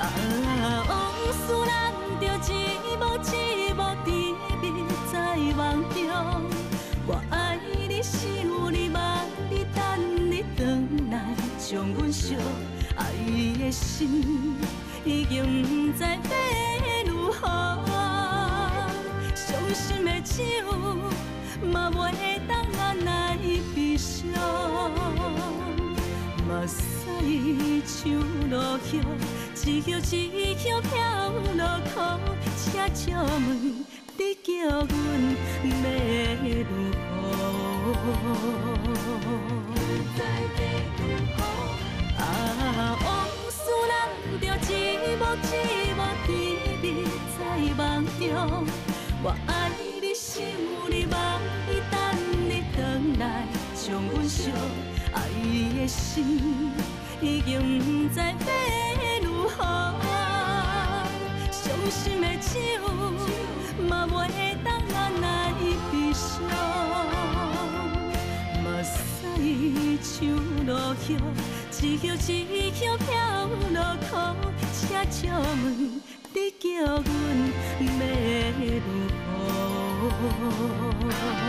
往事人着一幕一幕甜蜜在梦中。我爱你，想你，望你，等你回来，将阮惜爱你的心已经不知要如何。伤心的手嘛袂当按来悲伤，目屎像落雨，一叶一叶飘落雨。请借问你叫阮要如何？啊，往事人着一幕一幕甜蜜在梦中。我爱你，想你，望你，等你回来，将阮惜爱你的心已经不知要如何。伤心的手嘛袂当按来悲伤，目屎像落雨，一叶一叶飘落雨。请借问你叫阮要如何？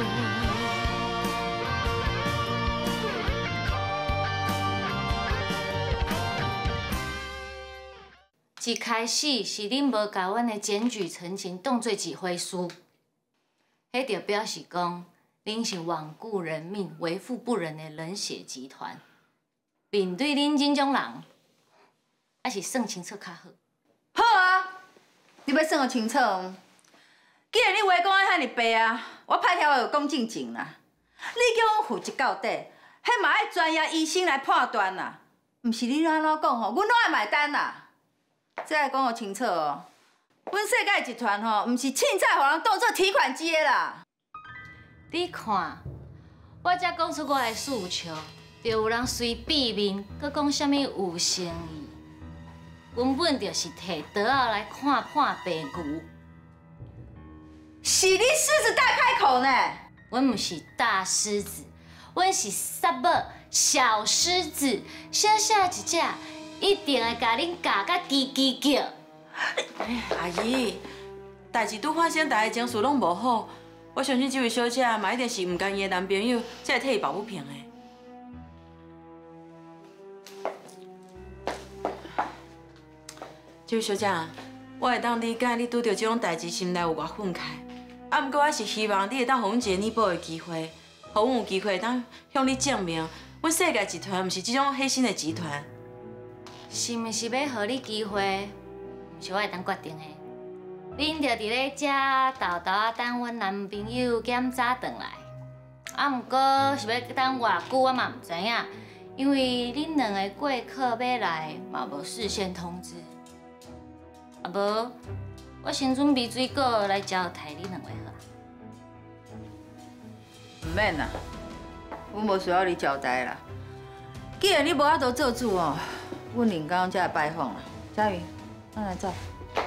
一开始是恁无甲阮的检举陈情当作一回事，迄就表示讲恁是罔顾人命、为富不仁的冷血集团。面对恁这种人，还是算清楚较好。 好啊，你要算得清楚。既然你话讲啊遐尼白啊，我歹听话就讲正经啦。你叫阮负责到底，迄嘛爱专业医生来判断啦，毋是你安怎讲吼，阮拢爱买单啦。再来讲互清楚哦，阮世界集团吼，毋是凊彩互人当做提款机的啦。 你看，我才讲出我的诉求，就有人随便面，搁讲啥物有诚意，根本就是摕刀仔来看判白牛。 是你狮子大开口呢？ 阮毋是大狮子，阮是萨母小狮子，小小一只，一定会甲恁教甲叽叽叫。 阿姨，代志拄发生，大家情绪拢无好，我相信这位小姐嘛一定是毋甘伊的男朋友，才会替伊抱不平的。这位小姐，我会当理解你拄到这种代志，心内有偌愤慨。啊，不过我是希望你会当给阮一个弥补的机会，给阮有机会当向你证明，阮世界集团毋是这种黑心的集团。 是毋是要互你机会，是我会当决定的。恁着伫咧遮豆豆啊等阮男朋友检查转来。啊，不过是要等偌久，我嘛毋知影，因为恁两个过客要来嘛无事先通知。啊无，我先准备水果来招待恁两位好啊。 唔免啦，阮无需要你交代啦。既然你无法度做主哦，阮另讲才来拜访啦。佳云，咱来走。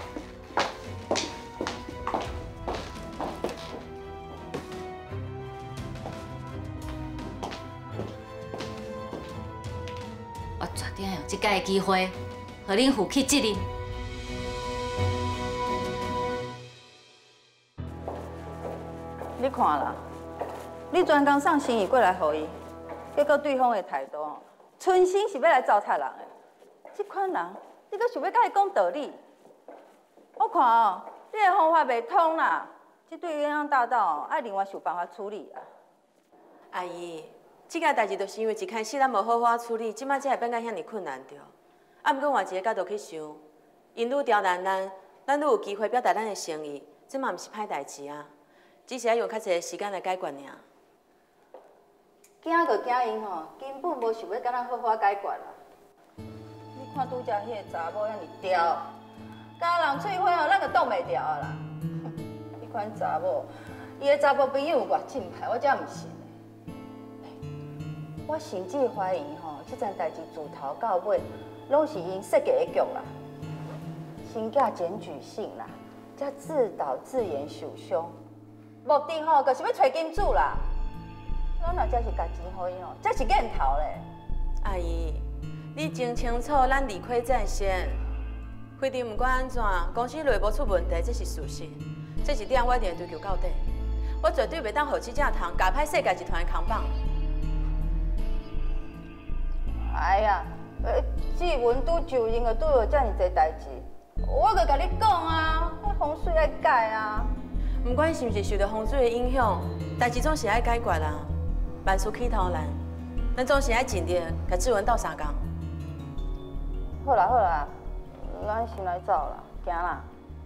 我决定用这届机会，互恁负起责任。 你看啦，你专工送生意过来互伊，结果对方的态度，存心是要来糟蹋人的。这款人，你阁想要甲伊讲道理？我看哦，你的方法袂通啦。这对鸳鸯大道爱另外想办法处理啊。 阿姨，这件代志就是因为一开始咱无好好处理，即摆才会变甲遐尼困难着。啊，不过换一个角度去想，因愈刁难咱愈有机会表达咱的诚意，这嘛毋是歹代志啊。只是要用较侪时间来解决尔。 惊就惊因吼，根本无想要甲咱好好解决啦。你看拄则迄个查某遐尼刁，甲人喙花吼，咱就挡袂牢啊啦。迄款查某，伊的查甫朋友有偌正派，我才毋信嘞。我甚至怀疑吼，这件代志自头到尾拢是因设计的局啦，先假检举信啦，才自导自演受伤。目的吼，就是要找金主啦。咱若真是家钱互伊哦，这是瘾头咧。 阿姨，你真清楚咱理亏在先， 规定不管安怎，公司内部出问题，这是事实。这一点我一定会追究到底。我绝对袂当让这只糖夹歹世界集团的扛棒。 哎呀，志文拄就任就拄到遮尔侪代志，我著甲你讲啊，风水爱改啊。 不管是毋是受到风水的影响，代志总是爱解决啦。万事起头难，咱总是爱尽力甲志文斗相共。 好啦好啦，咱先来走啦，行啦。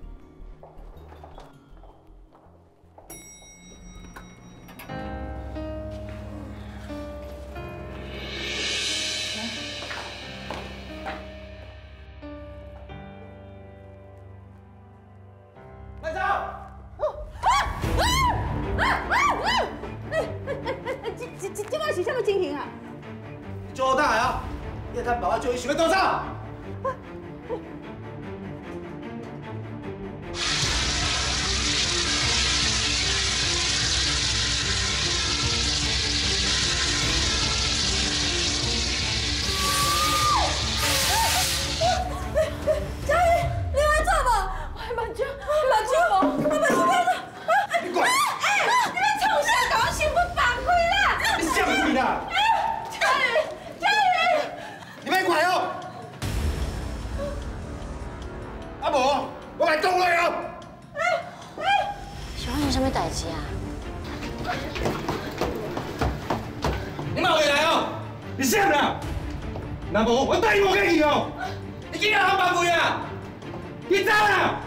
来走！ 这摆是什么情形啊？ 你做大啊！你看爸爸就伊想要多少？ 佳怡，你安怎无？我目睭无，我目睭看到。 你滚！ 你咧创啥？甲我新妇放开啦！ 你什么鬼啦？ 佳怡， 你别管哦！啊无，我来讲你哦。 是发生什么代志啊？ 你莫回来哦！你什么啦？若无，我带你无客气哦！你今日好放开啊！你走啦！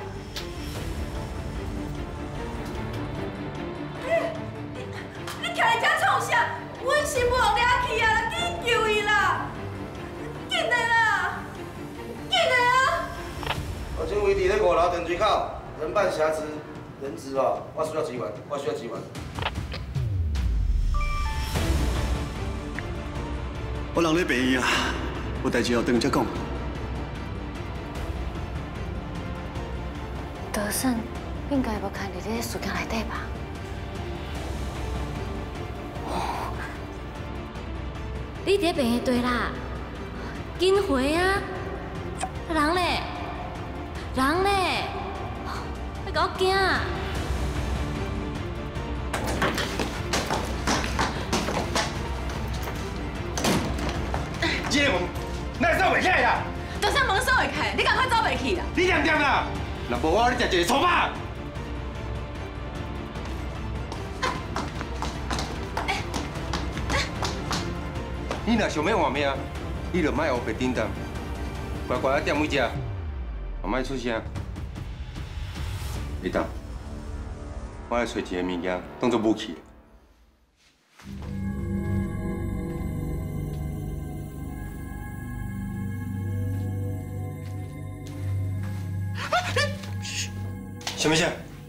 你徛在遮创啥？阮新妇后掠去啊！紧救伊啦！紧的啦！紧的啊！ 我警卫伫咧5楼电水口，人办瑕疵，人质哦，我需要支援，我需要支援。 我人咧病院啊，有代志后等再讲。 德胜应该无看伫咧事件内底吧？你伫病院对啦，紧回啊！人咧，人咧，你甲我惊啊！ 这个门，哪会走袂起来啦？ 就算门锁会开，你赶快走袂去啦！ 你念念啦！若无我，你食一个粗饱。你若想要换命，你就莫黑白颠倒，乖乖啊踮位遮，莫莫出声。会当，我来找一个物件当作武器。什么事？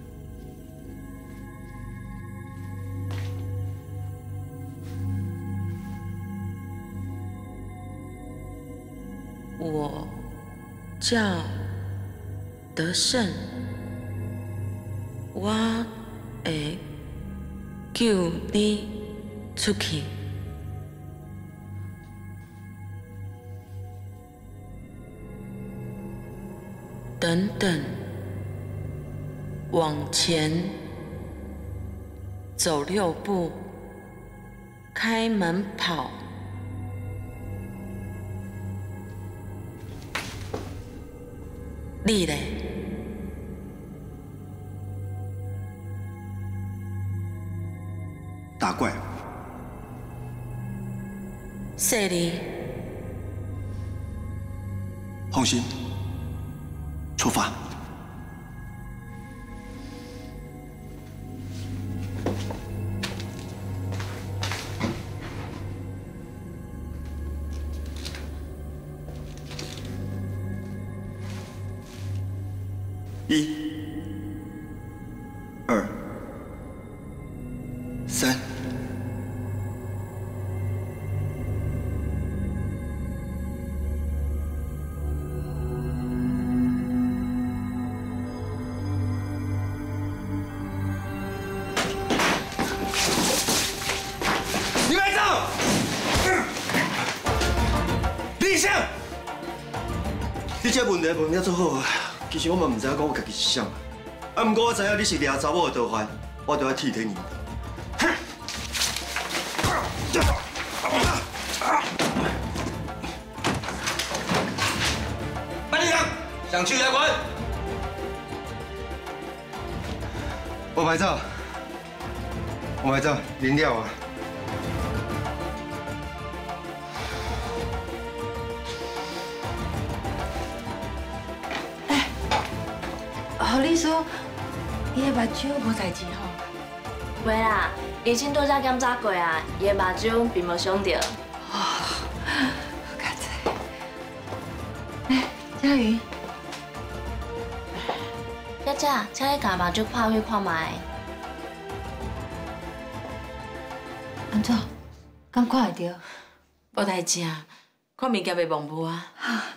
我叫德胜，我会救你出去。等等，往前走6步，开门跑。你嘞？ 打怪。 谢你。 放心，出发。1、2、3。 你别走！李胜，你这问题问了做好啊！其实我嘛唔知影讲我家己是啥，啊，不过我知影你是掠查某的逃犯，我就要替天行道。 班里长，上去来管。 我买走，领了啊！ 何律师，伊的目睭无代志吼？ 袂啦，医生拄则检查过啊，伊的目睭并无伤着。 好佳哉。哎，佳瑜， 小姐，请你甲目睭看开看卖。 安怎？敢看会着？ 无代志啊，看物件袂模糊啊。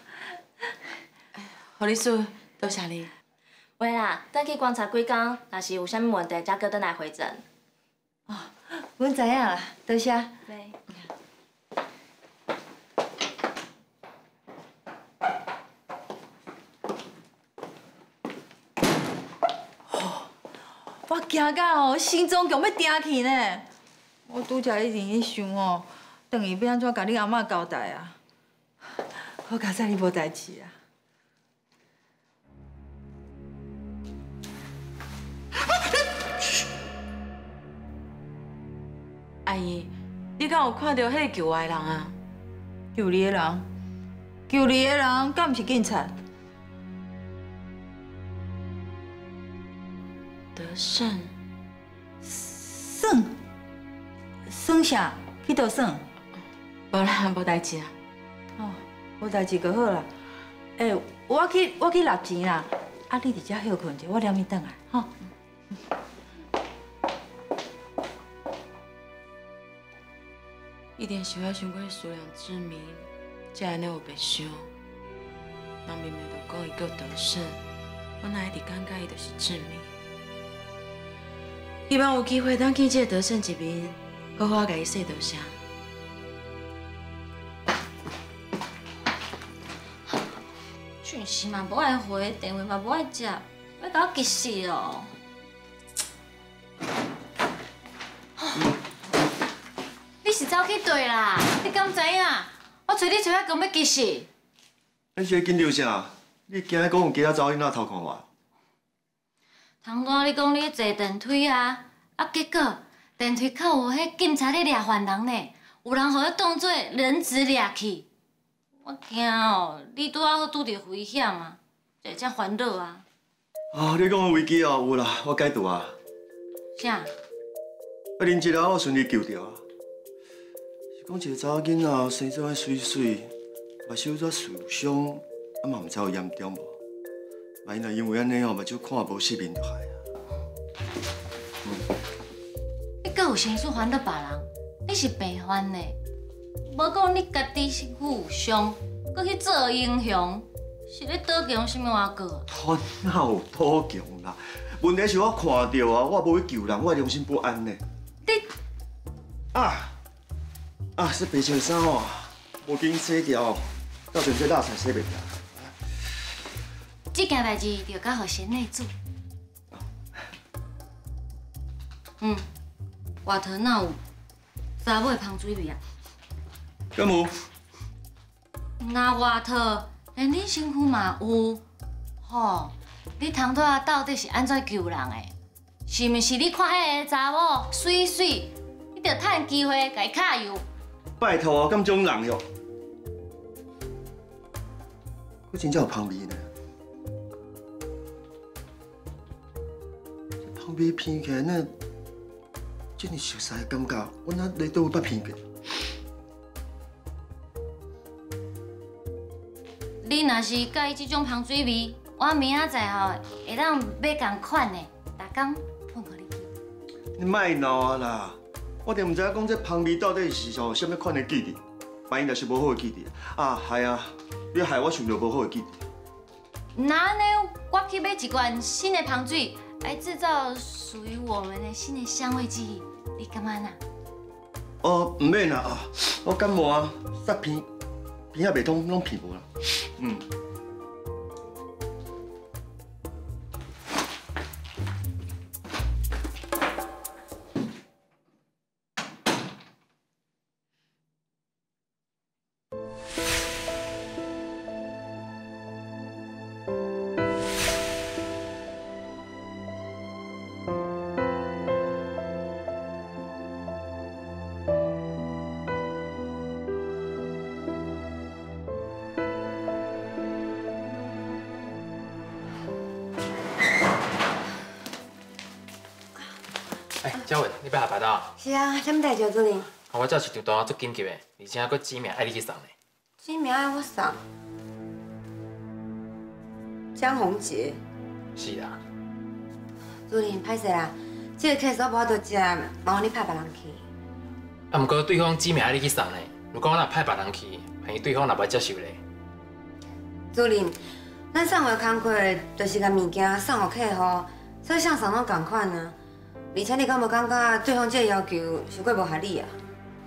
何律师，多谢你。 袂啦，等去观察几工，若是有啥物问题，才搁转来回诊。 哦，阮知影啦，多谢。 对。 我惊到哦，心脏强要定去呢。我拄则一直咧想哦，等于要安怎甲你阿嬷交代啊？好佳哉，你无代志啊。 阿姨，你敢有看到迄个救我的人啊？ 救你的人，救你的人，敢毋是警察？ 德胜， 算啥？去倒算？ 无啦，无代志啊。 哦，无代志就好啦。我去纳钱啦。啊，你伫遮休困者，我2暝转来，吼。 一定是我伤过思量志明，才安尼有白想。人明明就讲伊叫德胜，我哪会直感觉伊就是志明？希望有机会当见这个德胜一面，好好甲伊说多谢。 讯息嘛无爱回，电话嘛无爱接，要甲我急死哦！你是走去对啦？你敢知影？我找你找啊，讲要急死。 你这紧张啥？你惊讲有其他查某囡仔偷看我？ 通单你讲你坐电梯啊，结果电梯口有迄警察咧抓犯人呢，有人互伊当做人质抓去。我惊哦，你拄好拄着危险啊，才会遮烦恼啊。 哦，你讲的危机哦，有啦，我解除啊。 啥？ 啊，恁一个我顺利救着啊。是讲一个查某囡仔生做安水水，目睭则受伤，啊嘛毋知有严重无？万一若因为安尼哦，目睭看无失明就害啊。 你阁有心思烦恼别人，你是病犯呢。无讲你家己身负有伤，搁去做英雄，是咧倒强什么外国？ 我哪有讨强啦？问题是我看到啊，我无去救人，我良心不安呢。 你这白色衫哦，无紧洗掉，到阵这垃圾洗袂掉。 这件代志就交互贤内助。外头哪有查某的芳水味啊？ 敢有？ 那外头连恁身躯嘛有，吼！你通拄仔到底是安怎救人的？是毋是你看迄个查某水水，你着趁机会甲伊揢油？ 拜托啊，敢种人哟！我真正有芳味呢，这芳味闻起来那这么熟悉的感觉，我哪来都有捌闻过？ 你若是介意这种香水味，我明仔载吼会当买同款的，逐工喷互你闻。 你莫闹啊啦！我就唔知影讲这芳味到底是属什么款的记忆，万一若是无好的记忆啊，害啊！你害我想到无好的记忆。 那安尼，我去买一罐新的香水，来制造属于我们的新的香味记忆，你感觉呢？ 哦，唔免啦啊！我感冒啊，煞鼻也袂通拢鼻无啦。 哎，嘉文，你要下班啊？ 是啊，什么代志，主任？ 我这是张单足紧急的，而且佫指名爱你去送的。 指名爱我送？江宏杰。 是啊。 主任，歹势啦，这个 case 我无法度接，麻烦你派别人去。 啊，不过对方指名爱你去送的，如果我若派别人去，万一对方若不接受咧？ 主任，咱送货工课就是甲物件送互客户，所以啥送拢同款啊。而且你敢无感觉对方这个要求太过无合理啊？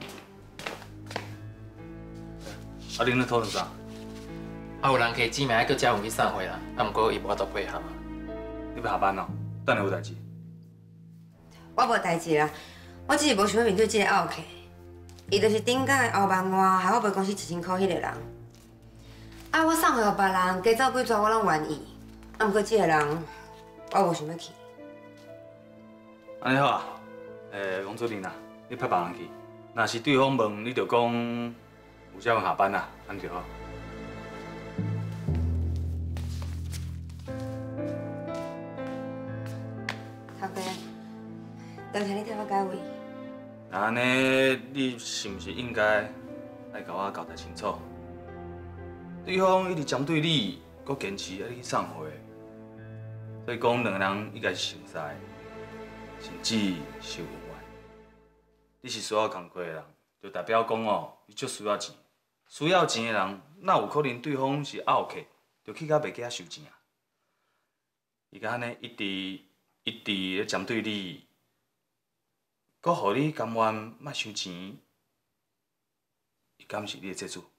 啊，恁咧讨论啥？ 啊，有人去指名叫嘉文去送货啦，啊，不过伊无法度配合。 你要下班哦？等下有代志。 我无代志啦，我只是无想要面对这个拗客。伊就是顶间的后万外害我赔公司1000块迄个人。啊，我送货互别人，加走几撮我拢愿意。啊，不过这个人我无想要去。 安尼好啊，王主任啊，你派别人去。若是对方问，你就讲有嘉文下班啦，安尼就好。 头家，多谢你替我解围。 那安尼，你是毋是应该来甲我交代清楚？对方一直针对你，阁坚持要你去送货，所以讲两个人应该是熟识，甚至是有缘。你是需要工课的人，就代表讲哦，你足需要钱。需要钱的人，哪有可能对方是拗客，就去甲袂记啊收钱啊？伊甲安尼一直咧针对你，阁互你甘愿莫收钱，伊敢是你的债主？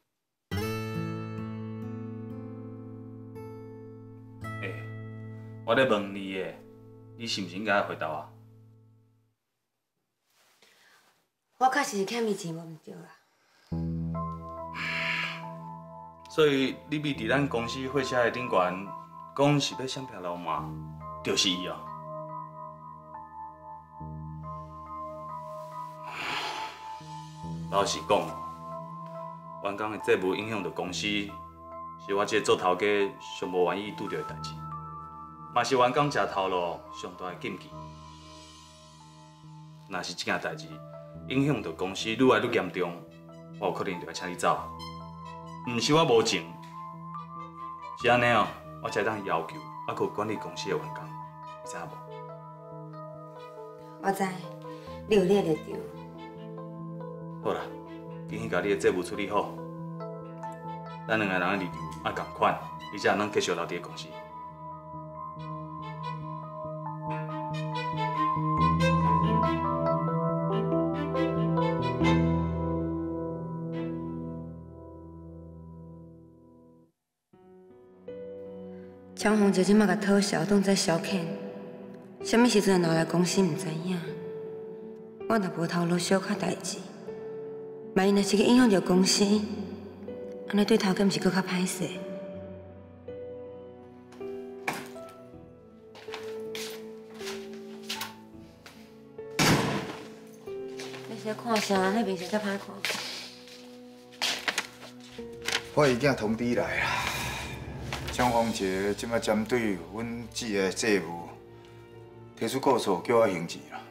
我咧问你诶，你是毋是应该回答我？ 我确实是欠伊钱，无毋对啦。 所以你咪伫咱公司货车的顶悬，讲是要闪避老妈，就是伊哦。老实讲哦，员工的债务影响到公司，是我这个做头家上无愿意拄到的代志，嘛是员工食头路上大的禁忌。若是这件代志影响到公司愈来愈严重，我有可能就要请你走。毋是我无情，是安尼哦，我才当要求，还佫管理公司的员工，你知影无？ 我知，你有你的立场。 好啦，今天把你的债务处理好，咱两个人的立场要同款，你才能继续留伫公司。 江宏杰即马甲讨小当作消遣，什么时阵会来公司毋知影。我若无头路小可代志，万一若是去影响到公司，安尼对头家毋是搁较歹势？你是在看啥？那面色遮歹看。 我已经通知来啦。江宏杰即摆针对阮姊的债务提出告诉，叫我还钱啦。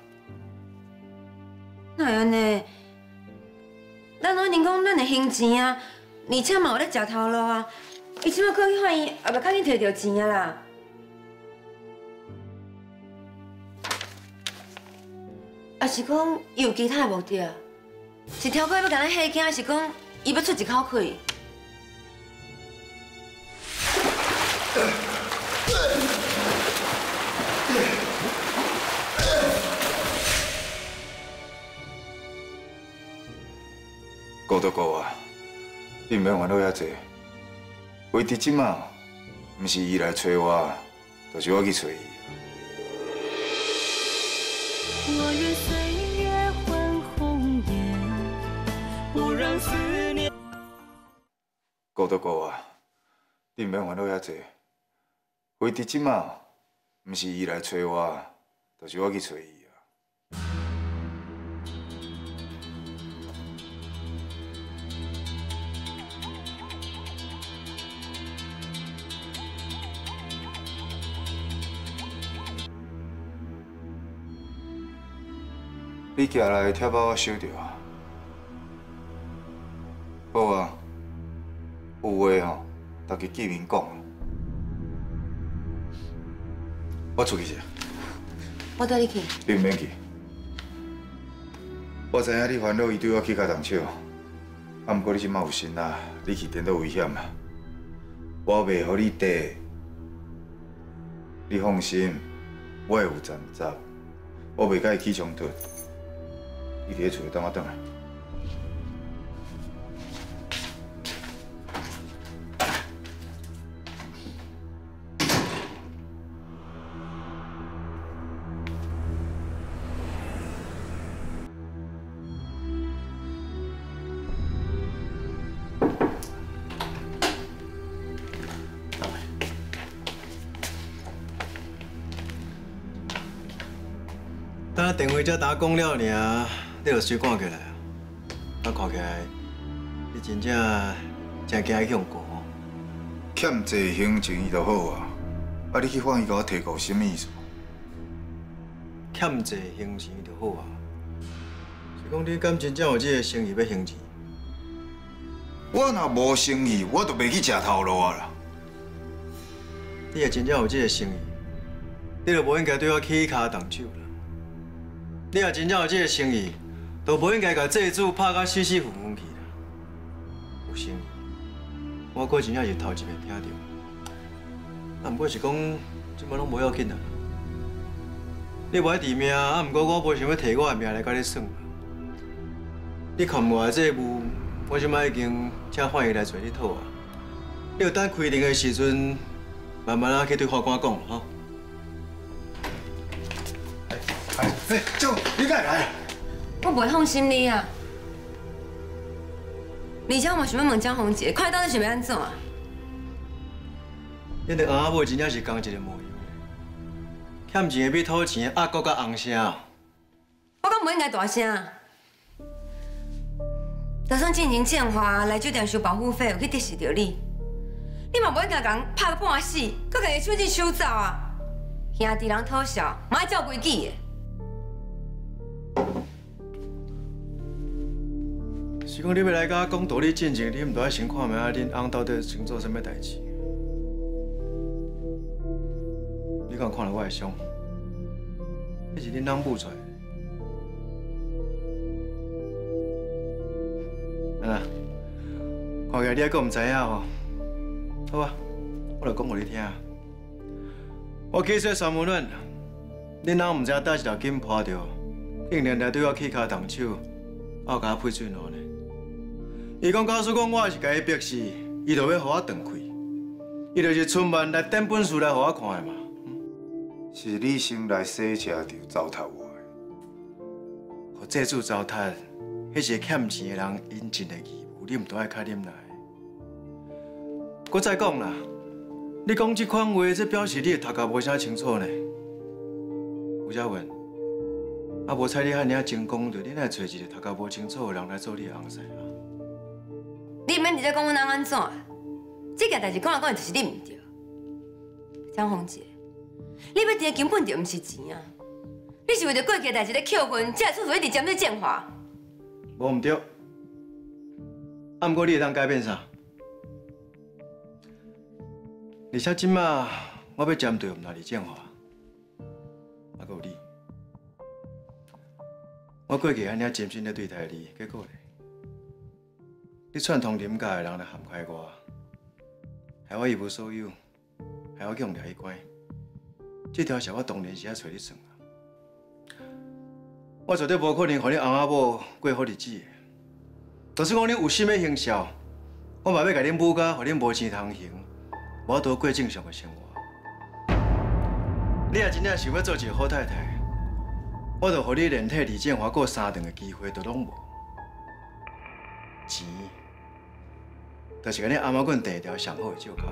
哪会安尼？咱拢认讲咱会还钱啊，而且嘛有咧食头路啊。伊即摆过去法院，也袂较紧摕到钱啊啦。啊是讲伊有其他的目的啊？是挑过要甲咱吓惊，还是讲伊要出一口气？ 顾都顾啊，你毋免烦恼遐济。为伫即马，毋是伊来找我，就是我去找伊。 我愿岁月换红颜，不让思念。 顾都顾啊，你毋免烦恼遐济。为伫即马，毋是伊来找我，就是我去找伊。 你寄来的贴包我收到啊。好啊，有话吼，大家见面讲。我出去一下。 我带你去。 你唔免去。我知影你烦恼伊对我起脚动手，啊，不过你即马有心啊，你去颠倒危险啊。我袂互你缀，你放心，我会有站责，我袂甲伊起冲突。你伫咧厝等我转来。 等电话才打讲了尔，你就随赶过来啊！我看起来，你真正真惊向过吼。 欠一行情伊就好啊，啊你去反伊甲我提告，什么意思？ 欠一行钱就好啊。是讲你敢真正有这个生意要行钱？ 我若无生意，我就袂去食头路啊啦。 你若真正有这个生意，你就无应该对我起骹动手啦。 你若真正有这个生意，就无应该甲债主拍甲死死糊糊去啦。有生意，我果真正是头一遍听到。啊，不过是讲，即摆拢无要紧啦。你无爱治命，啊，不过我无想要摕我的命来甲你算。你看我的这务，我即摆已经请法院来找你讨啊。你就等开庭的时阵，慢慢啊去对法官讲吼。 哎，舅，你哪来？ 我袂放心你啊！而且我嘛想要问江宏杰，看你到底想要安怎啊？ 恁个翁仔某真正是同一个模样，欠钱的比讨钱的还搁较红声。 我敢无应该大声？就算进行建华来酒店收保护费，有去得罪着你，你嘛无应该甲人拍到半死，搁家己手指手走啊！兄弟人讨笑，嘛爱照规矩的。 是讲你要来甲我讲道理进前，你毋着爱先看觅下恁翁到底想做啥物代志。你敢有看到我的相？迄是恁翁母出来的。啊，看起来你还阁毋知影吼？好啊，我着讲互你听。我去说三温暖，恁翁毋知倒一条筋破着，竟然来对我起骹动手，还有甲我配水喏呢。 伊讲，假使讲我是甲伊逼死，伊就要互我断开，伊就是春晚来点本事来互我看的嘛。 是你心内洗车就糟蹋我的。 互债主糟蹋，迄是欠钱的人应尽的义务，你毋着爱较忍耐。搁再讲啦，你讲这款话，这表示你的头壳无啥清楚呢。吴嘉文，啊无采你遐尔精讲，着你来找一个头壳无清楚的人来做你的翁婿啊？ 你免直接讲阮翁安怎？这件代志讲来讲去就是你唔对。张宏杰，你要订根本就唔是钱啊！你是为着过去的代志咧扣分，才会处处一直针对建华。 无唔对，啊，不过你会当改变啥？而且即马我要针对唔那李建华，还有你。我过去安尼真心咧对待你，结果咧？ 你串通林家的人来陷害我，害我一无所有，害我强掠去关。这条线我当然是要找你算啊！我绝对无可能让你翁仔某过好日子的。就算讲你有心要行孝，我嘛要甲恁母家，互恁无钱通行，无法度过正常的生活。你若真正想要做一个好太太，我就互你连替李建华过3顿的机会都拢无。钱。 就是甲你阿妈棍第一条上好的借口。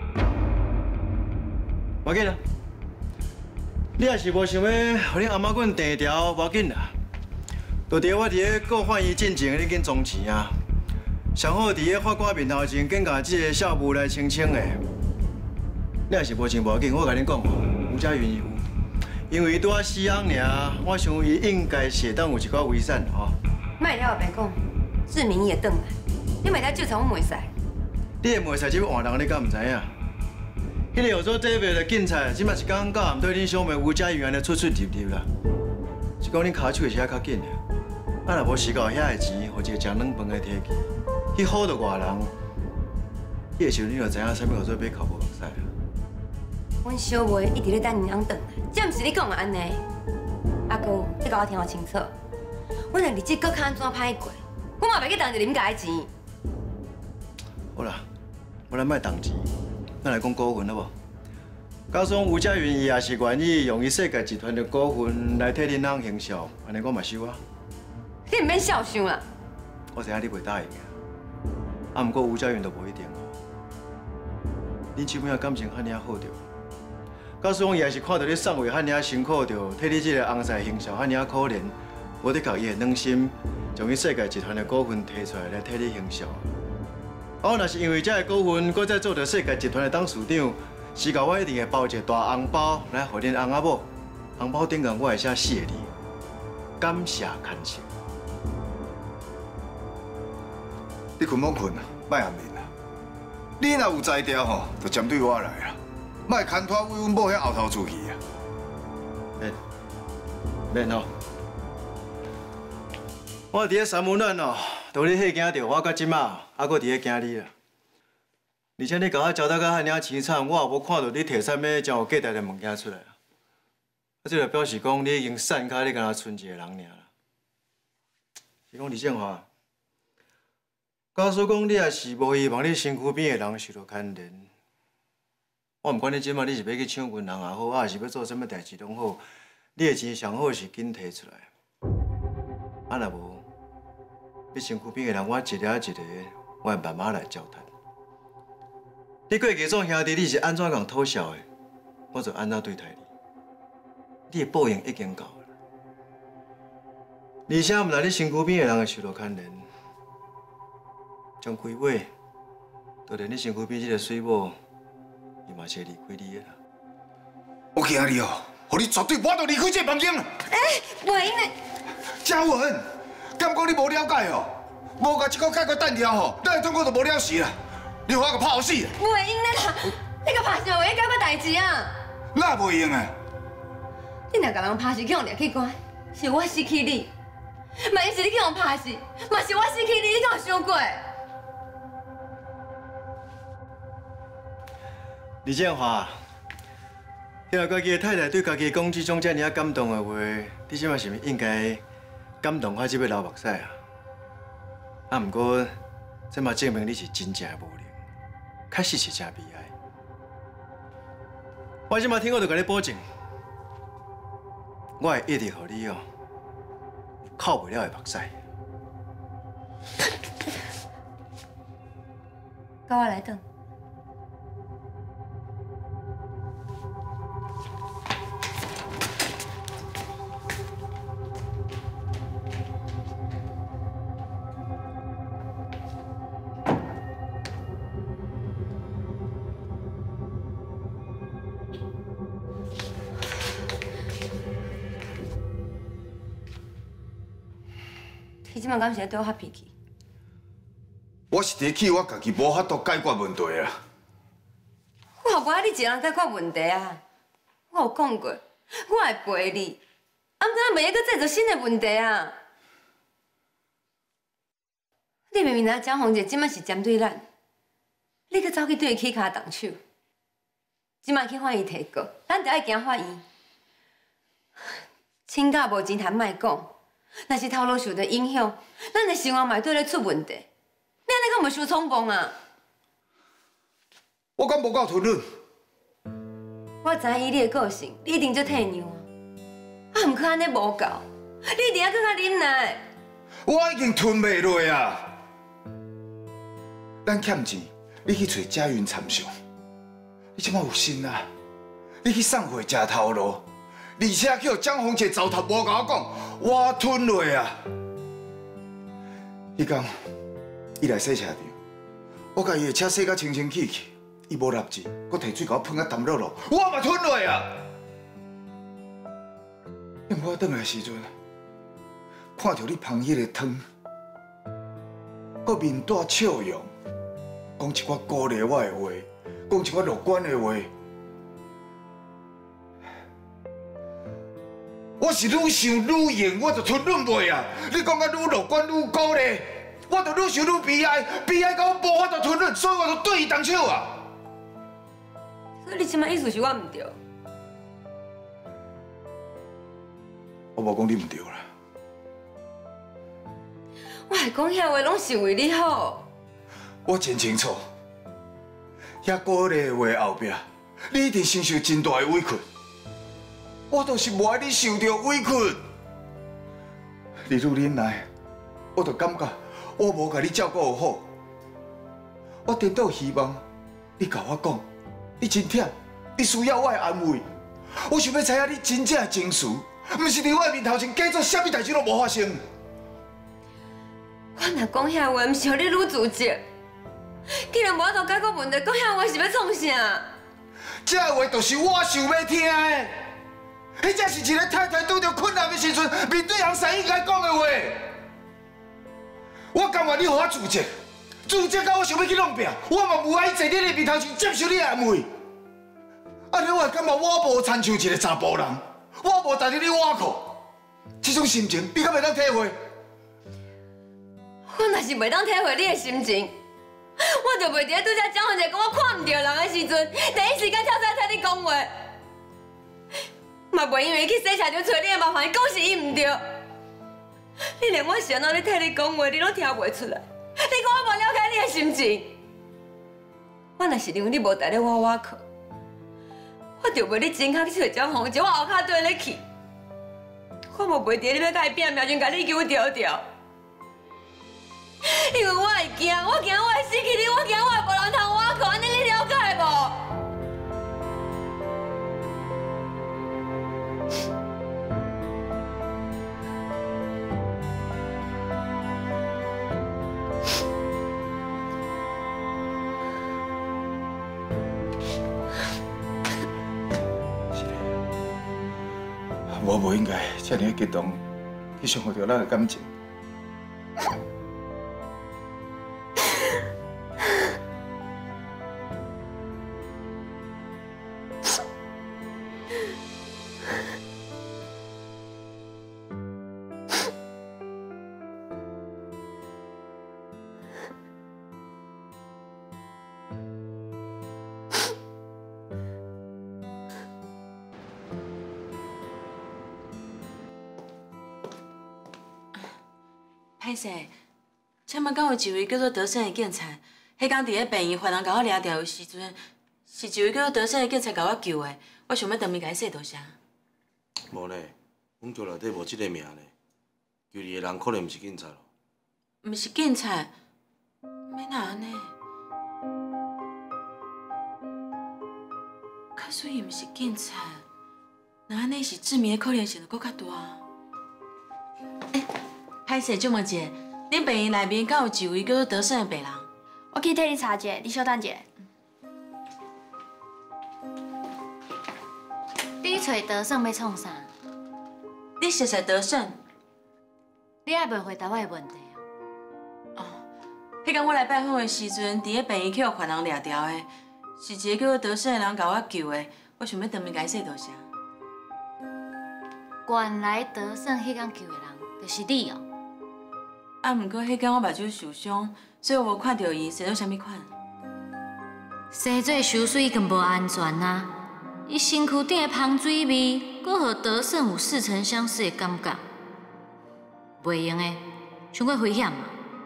无要紧啦，你若是无想要，互你阿妈棍第一条，无要紧啦。就伫我伫咧告法院进前，你紧装钱啊！上好伫咧法官面头前，紧甲这个少妇来澄清的。你若是无钱无要紧，我甲你讲吼，吴家云有， 因为拄啊死翁尔，我想伊应该是会当有一寡遗产吼。 莫了后白讲，志明伊会转来，你袂使就从我问赛。 你会问赛这换人，你敢唔知影？迄个号做这边的警察，即马是刚到暗对恁小妹吴佳玉安尼出入啦。是讲恁骹手会是较较紧的，啊若无时到遐个钱，或者食软饭的体系，去唬到外人，迄个时阵你就知影啥物叫做买口无目屎啊。 阮小妹一直咧等恁翁转来，这毋是你讲的安尼。阿哥，你甲我听好清楚，阮的日子搁较安怎歹过，我嘛袂去当一啉家的钱。 好啦，我咱莫动钱，咱来讲股份好无？假使吴佳云伊也是愿意用伊世界集团的股份来替恁翁行销，安尼我嘛收啊。 你毋免笑想啦。 我知影你袂答应的，啊，毋过吴佳云就无一定哦。恁姊妹感情遐尔好着，假使讲伊也是看到你送位遐尔辛苦着，替你这个翁婿行销遐尔可怜，无的确伊会暖心，将伊世界集团的股份摕出来替你行销。我若是因为这个股份，搁再做着世界集团的董事长，是到我一定会包一个大红包来互恁翁仔某，红包顶上我会写4个字：感谢恳切。 你困莫困啊，莫暗面啊！你若有才调吼，就针对我来啦，莫牵拖为阮某遐后头出去啊！ 免哦，我伫咧三温暖哦，都咧吓惊着我，到即马还搁伫咧惊你啦。而且你甲我交代到遐尔凄惨，我也无看到你摕啥物将有价值的物件出来啊！这就表示讲你已经散开，你敢若剩一个人尔啦。是讲李建华，假使讲你也是无希望你身躯边的人受到牵连，我毋管你即马你是要去抢银行也好，还是要做什么代志拢好，你的钱上好是紧摕出来。啊，若无，你身躯边的人，我一个一个，我会慢慢来交代。你过去做兄弟，你是安怎共讨笑的，我就安怎对待你。你的报应已经到了，而且毋但你身躯边的人会受到牵连，将规尾，就连你身躯边这个水某，伊嘛是会离开你的啦。 我惊你哦，互你绝对无法度离开这个房间。 袂用的。 嘉文，敢讲你无了解哦？无甲这个解决单条吼，咱的痛苦就无了时啦。你互我个拍死！ 袂用的啦，你个拍死我，会解决代志啊？ 哪袂用啊？ 你若甲人拍死去互掠去关，是我失去你；万一是你去互拍死，嘛是我失去你，你敢有想过？ 李建华，听到家己的太太对家己讲这种遮尔感动的话，你即摆是毋是应该感动快去要流目屎啊？啊，毋过这嘛证明你是真正的无能，确实是真悲哀。我即摆听我就甲你保证，我会一直互你哦，扣袂了的目屎。 跟我来等。你即摆敢是咧对我发脾气？ 我是提起我家己无法度解决问题啊！ 我也无爱你一个人解决问题啊！我有讲过，我会陪你，啊，毋过咱袂个制造新的问题啊！你明明知蒋凤姐即摆是针对咱，你搁走去对伊起骹动手，即摆去法院提告，咱就爱行法院。请假无钱谈，莫讲。若是头路受到影响，咱的生活嘛对咧出问题。你安尼敢袂伤冲动啊？ 我敢无够吞忍？ 我知影以你的个性，你一定足体谅啊。啊，毋过安尼无够，你一定要更较忍耐。 我已经吞袂落啊！咱欠钱，你去找贾云参详。你即摆有心啊？你去送货食头路，而且去互蒋凤姐糟蹋，无甲我讲。我吞落啊！迄天，伊来洗车场，我甲伊的车洗甲清清气气，伊无立志，搁摕水甲我喷甲澹落落，我嘛吞落啊！ 等我转来时阵，看到你捧迄个汤，佮面带笑容，讲一寡鼓励我的话，讲一寡乐观的话，我是愈想愈厌，我就吞忍袂啊！你讲甲愈乐观愈鼓励，我就愈想愈悲哀，悲哀到我无法度吞忍，所以我就对伊动手啊！ 所以你即摆意思是我唔对？ 我无讲你唔对啦。 我系讲遐话拢是为你好。 我真清楚，遐鼓励的话后壁，你一定承受真大的委屈。我就是无爱你受到委屈。日愈忍耐，我就感觉我无甲你照顾好。我颠倒希望你甲我讲，你真忝，你需要我的安慰。我想要知影你真正的情绪，毋是伫我的面头前假作啥物代志都无发生。 我若讲遐话，毋是互你愈自责。既然无法度解决问题，讲遐话是要创啥？ 这话就是我想要听的。迄才是一个太太拄着困难的时阵，面对人生应该讲的话。我甘愿你互我自责，自责到我想要去弄病，我嘛无爱坐你的面头前接受你的安慰。安尼我会感觉我无亲像一个查甫人，我无值得你挖苦。这种心情，你敢袂当体会？ 我若是袂当体会你的心情，我就袂伫咧拄则讲一个讲我看唔着人的时阵，第一时间跳出来替你讲话，嘛袂因为去洗车场找你的麻烦，讲是伊唔对。你连我是安怎咧替你讲话，你拢听袂出来，你讲我无了解你的心情。我若是认为你无值得我挖苦，我就袂你前脚去找张红姐，我后脚对你去，我嘛袂伫你要甲伊拼命，就甲你求条条。因为我会惊，我惊我会失去你，我惊我会无人通挖苦，安尼你了解无？ 我无应该遮尔激动去伤害到咱的感情。 歹势，请问敢有一位叫做德胜的警察？迄天伫咧病院，犯人甲我掠掉的时阵，是一位叫做德胜的警察甲我救的。我想要当面甲伊说多谢。 无呢，阮局内底无即个名呢，救你的人可能毋是警察咯。 毋是警察，免哪安尼？假使伊毋是警察，那安尼是致命的可能性就搁较大。歹势，就问一下，恁病院内面敢有一位叫做德胜的病人？ 我去替你查者，你稍等者。 你找德胜要创啥？ 你熟悉德胜？ 你还袂回答我的问题哦。迄天我来拜访的时阵，伫咧病院去互犯人掠掉的，是一个叫做德胜的人甲我救的。我想要当面甲伊说多谢。 原来德胜迄天救的人就是你哦。 啊，毋过迄天我目睭受伤，所以我无看到伊洗做啥物款。 洗做收水更无安全啊！伊身躯顶的芳水味，搁互德胜有似曾相识的感觉，袂用的，伤过危险嘛。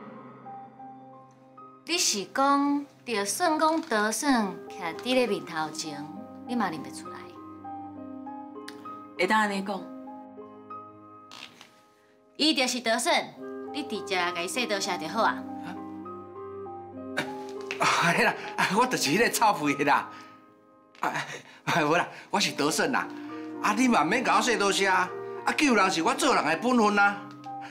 你是讲，就算讲德胜徛伫咧面头前，你嘛认袂出来？ 会当安尼讲？ 伊就是德胜。你直接甲伊说多谢就好啊。 嘿啦，我就是迄个臭屁的啦。无啦，我是德胜啦。啊，你嘛免甲我说多谢，啊，救人是我做人的本分啊。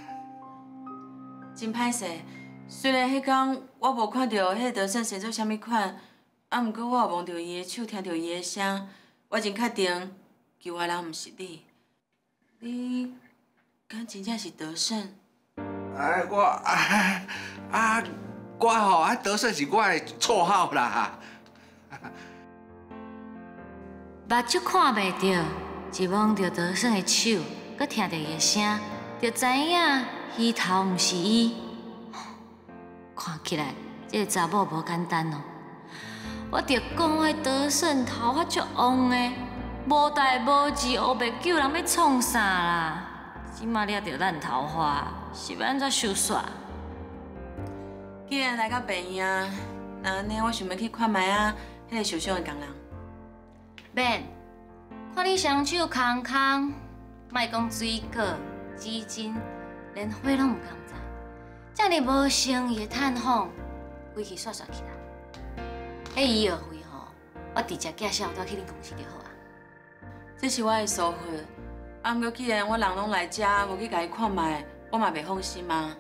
真歹势，虽然迄天我无看到迄个德胜生做啥物款，啊，毋过我有摸到伊的手，听到伊的声，我真确定救我人毋是你。 你敢真正是德胜？ 哎，我吼，德胜是我的绰号啦。 目睭看袂到，一摸着德胜的手，佮听到伊的声，就知影鱼头毋是伊。看起来，这个查某无简单哦。我着讲我德胜头发足黄的，无代无志，黑白救人要创啥啦？即马了着烂头发，是要安怎收煞？ 既然来到病院，那安尼我想要去看卖啊，迄个受伤的工人。 免，看你双手空空，莫讲水果、纸巾，连火拢毋甘知。遮尔无诚意的探访，规气煞起来。迄医药费吼，我直接寄小带去恁公司就好啊。 这是我的疏忽，啊，毋过既然我人拢来遮，无去甲伊看卖，我嘛袂放心啊。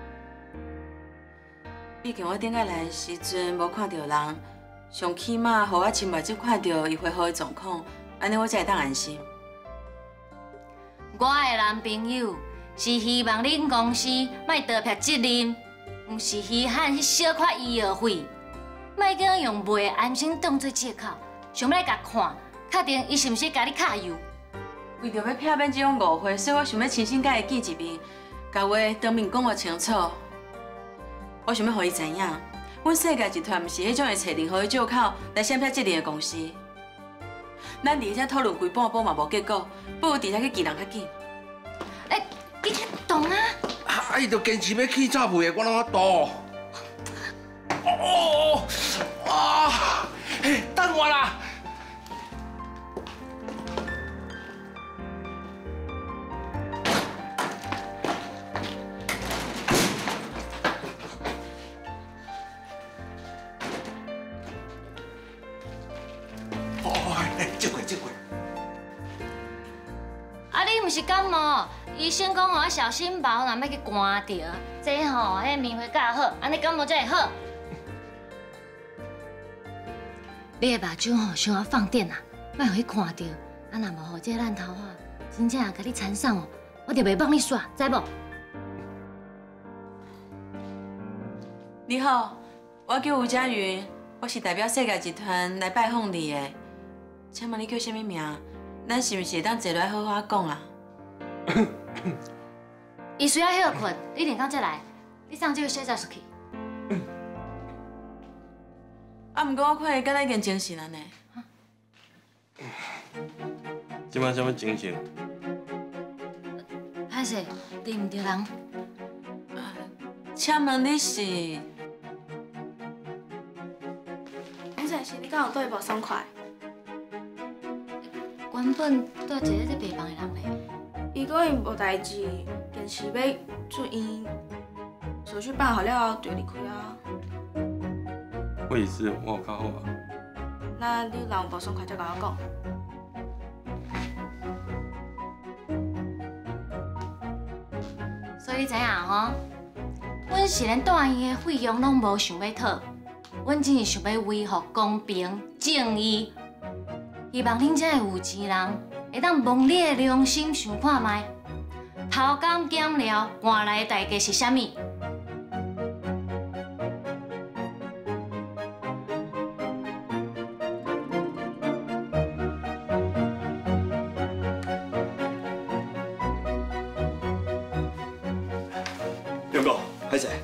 毕竟我顶下来的时阵无看到人，上起码互我亲目睭看到伊恢复的状况，安尼我才会当安心。 我的男朋友是希望恁公司莫逃避责任，毋是稀罕迄小块医药费，莫叫用卖安心当作借口，想要来甲看，确定伊是毋是甲你揢油？ 为着要避免这种误会，所以我想要亲身甲伊见一面，甲话当面讲个清楚。我想要互伊知影，阮世界集团毋是迄种会找任何借口来闪避责任的公司。咱伫遮讨论规半晡嘛无结果，不如直接去见人较紧。 你较懂啊？ 伊着坚持要去照肺的，我哪度？等我啦！这过。 啊，你毋是感冒？医生讲我小心包，若要去关着。这吼，迄棉花较好，安尼感冒才会好。你的目睭吼，伤啊放电啊，莫互伊看着。啊，若无互这烂头发真正甲你缠上哦，我就袂帮你煞，知无？ 你好，我叫吴佳云，我是代表世界集团来拜访你的。请问你叫什么名？咱是毋是会当坐落来好好讲啊？ 伊需要休困，你连工再来。你送这个小姐出去。 啊，毋过我看伊敢若已经精神了呢。 即摆什么精神？ 歹势，认唔着人。 请问你是？ 唔知是你敢有对伊无爽快？ 原本住一个在病房的人咧。 伊个因无代志，坚持要出院，手续办好了就离开啊。 我意思我有较好啊。 那你人无爽快才甲我讲。 所以你知影吼，阮是连住院的费用拢无想要讨，阮只是想要维护公平正义，希望恁这有钱人会当摸你的良心想看卖，头工减料换来的代价是啥物？ 梁哥，歹势，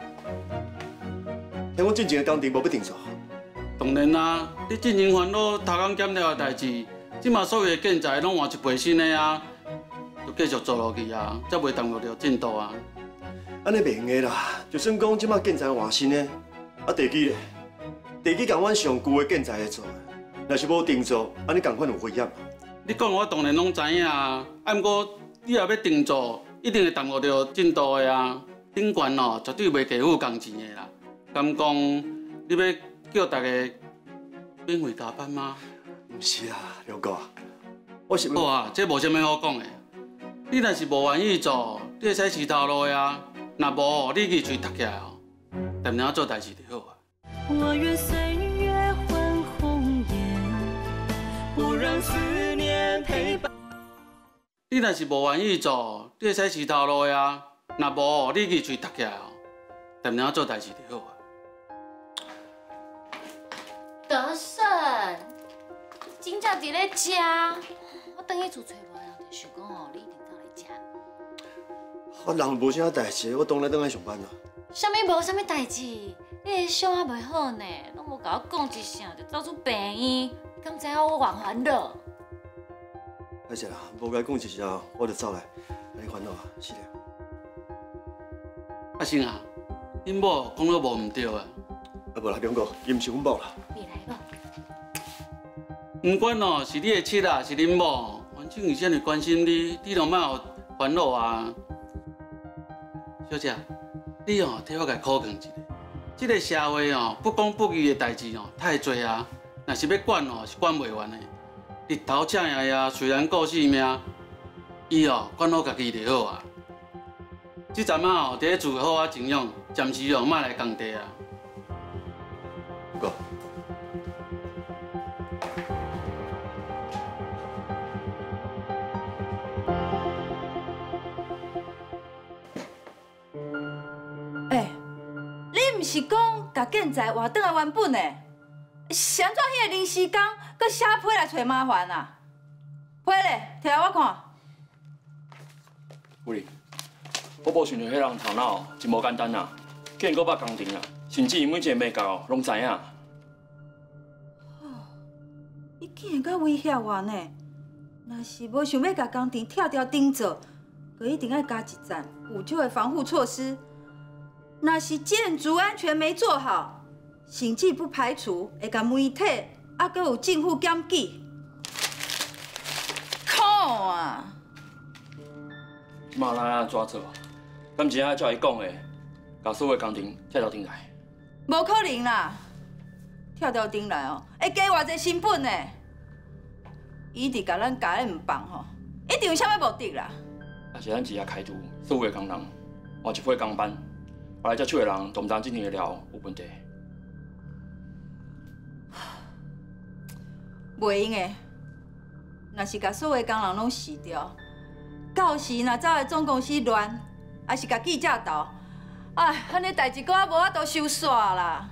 听讲进前的工程无要定做。 当然啦，你进前烦恼头工减料的代志，即马所有的建材拢换一倍新的啊，就继续做落去啊，才袂耽误着进度啊。 安尼袂用的啦，就算讲即马建材换新的，啊地基咧，地基共阮上旧的建材来做，若是无定做，安尼共款有危险。 你讲我当然拢知影啊，啊毋过你若要定做，一定会耽误着进度的啊。顶悬哦，绝对袂给付工钱的啦。敢讲你要叫大家免费加班吗？ 毋是啦，梁哥，我是好啊，这无啥物好讲的。你若是无愿意做，你会使辞头路呀。若无，你去嘴读起来哦，踮了做代志就好啊。 我愿岁月换红颜，不让思念陪伴。 你若是无愿意做，你会使试头路呀。若无，你去喙读起来哦，踮了做代志就好啊。 德胜，真正伫咧食，我等去厝找无人，就想讲哦，你一定倒来食。 我人无啥代志，我当然倒来上班啦。 啥物无啥物代志？你的伤还袂好呢，拢无甲我讲一声，就走出病院，敢知影我偌烦恼？ 歹势啦，无甲讲一声，我就走来，安尼烦恼啊，是嘞。 阿生啊，恁某讲了无毋对啊。 啊无啦，中哥，伊毋是阮某啦。 你来吧。 毋管哦，是你的妻啊，是恁某，反正伊遮尔关心你，你就莫有烦恼啊。小姐，你哦替我甲考虑一下，这个社会哦，不公不义的代志哦太多啊，若是要管哦，是管袂完的。日头赤呀呀，虽然顾性命，伊哦管好家己就好啊。这阵仔哦，伫咧厝好啊静养，暂时哦莫来工地啊。 不过。 你毋是讲甲建材换转来原本的？是安怎迄个临时工，搁写批来找麻烦啊？批咧，摕来我看。 夫人，我无想到迄人头脑真无简单啊，竟然搁捌工程啊，甚至每一个美角拢知影。 伊竟然敢威胁我呢？若是无想要甲工程跳掉顶做，就一定要加一站补救的防护措施。若是建筑安全没做好，甚至不排除会甲媒体还阁有政府检举。靠啊！ 即马咱安怎做？敢真正照伊讲的，甲所有工程跳到顶来？ 无可能啦！跳到顶来哦，会加偌济成本呢？伊直甲咱家咧唔放吼，一定有啥物目的啦。 若是咱只下开除所有的工人，换一批工班。后来接手的人，都唔知真正了有问题。 袂用的，若是甲所有工人拢死掉，到时若走来总公司乱，还是甲记者斗，哎，安尼代志搁较无法度收煞啦。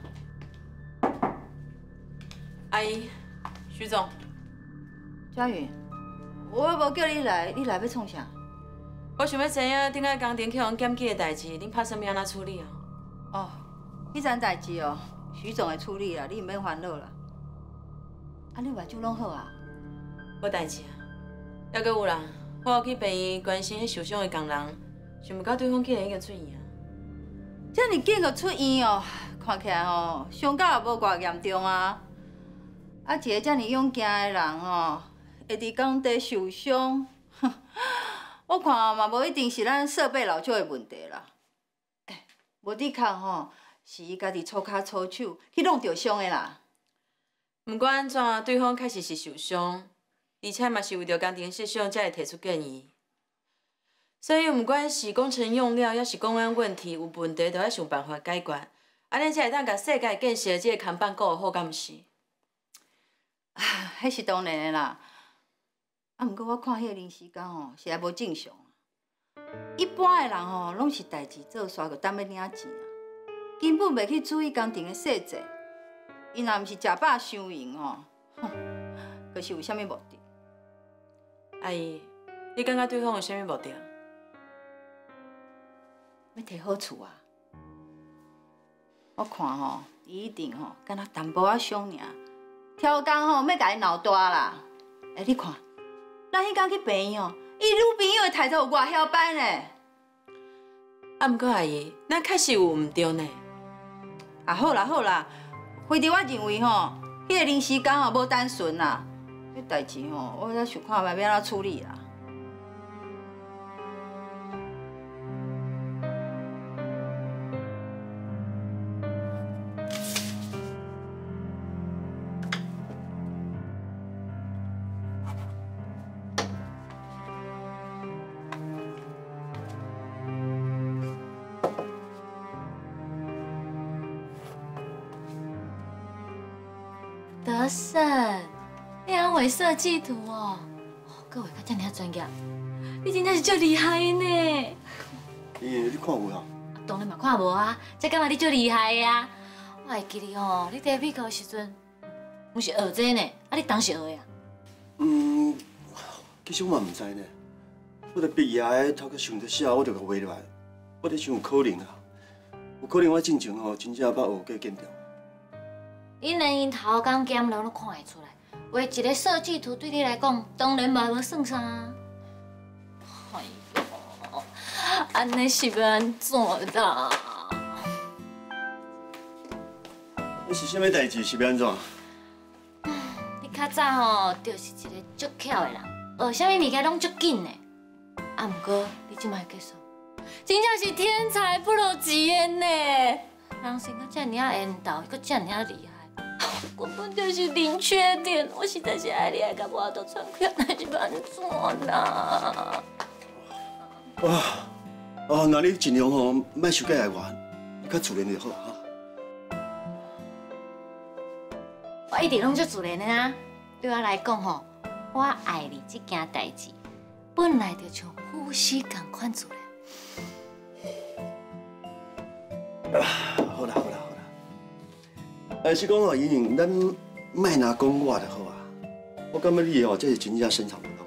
阿姨，徐总， 佳云，我无叫你来，你来要创啥？ 我想要知影顶下工程去互检举的代志，恁拍算要安怎处理啊？ 哦，迄件代志哦，徐总会处理啦，你唔免烦恼啦。啊，你目睭拢好啊？ 无代志啊。还阁有啦，我有去病院关心迄受伤的工人，想不到对方竟然已经出院啊。 遮尔紧就出院哦，看起来哦，伤到也无偌严重啊。啊，一个遮尔勇敢的人哦，会伫工地受伤。我看嘛，无一定是咱设备老旧的问题啦。无抵抗吼，是伊家己粗骹粗手去弄着伤的啦。 毋管安怎，对方确实是受伤，而且嘛是为着工程设想才会提出建议。所以，毋管是工程用料，抑是公安问题有问题，都要想办法解决。安尼才会当甲世界建设这个看板顾好，敢毋是？ 啊，迄是当然的啦。啊，毋过我看迄个临时工吼，是还无正常。一般的人吼，拢是代志做煞，就等要领钱啊，根本袂去注意工程的细节。伊若毋是食饱伤闲吼，可是有啥物目的？ 阿姨，你感觉对方有啥物目的啊？ 要摕好处啊！我看吼，伊一定吼，敢若淡薄仔伤尔，挑工吼，要甲伊闹大啦。你看。咱迄天去病院哦，伊女朋友的抬头有外晓班嘞。 啊，毋过阿姨，咱确实有毋对呢。 啊，好啦好啦，非得我认为吼，迄个临时工吼无单纯啦，迄代志吼，我再想看卖要安怎处理啦。 德胜，你还画设计图哦，各位较遮尔专业。 你真正是足厉害呢。 你看有啦？ 当然嘛看无啊，这感觉你足厉害的啊！我会记得吼，你伫美国的时阵，有是学这呢，啊，你当时学的啊？ 其实我嘛唔知呢。我伫毕业的头壳想着写，我就画落来。我伫想有可能啊，有可能我进前吼真正捌学过剪条。 你连因头工减了，都看会出来。画一个设计图对你来讲，当然嘛无算啥。哎呦，安尼是要安怎啦？ 你是啥物代志？是要安怎？ 你较早吼，就是一个足巧的人，学啥物物件拢足紧的。啊，毋过你即摆结束，真正是天才不如己焉呢。人生到遮尔啊缘投，佫遮尔啊厉害，根本就是零缺点。我实在是爱你爱到我都喘气，那是要安怎啦？ 那你尽量吼，莫伤介爱我，你较自然就好哈。 我一直拢足自然的啊。对我来讲吼，我爱你这件代志，本来就像呼吸同款自然。 好啦。是讲哦，莹莹，咱莫拿讲我就好啊。我感觉你哦，这是真正深藏不露。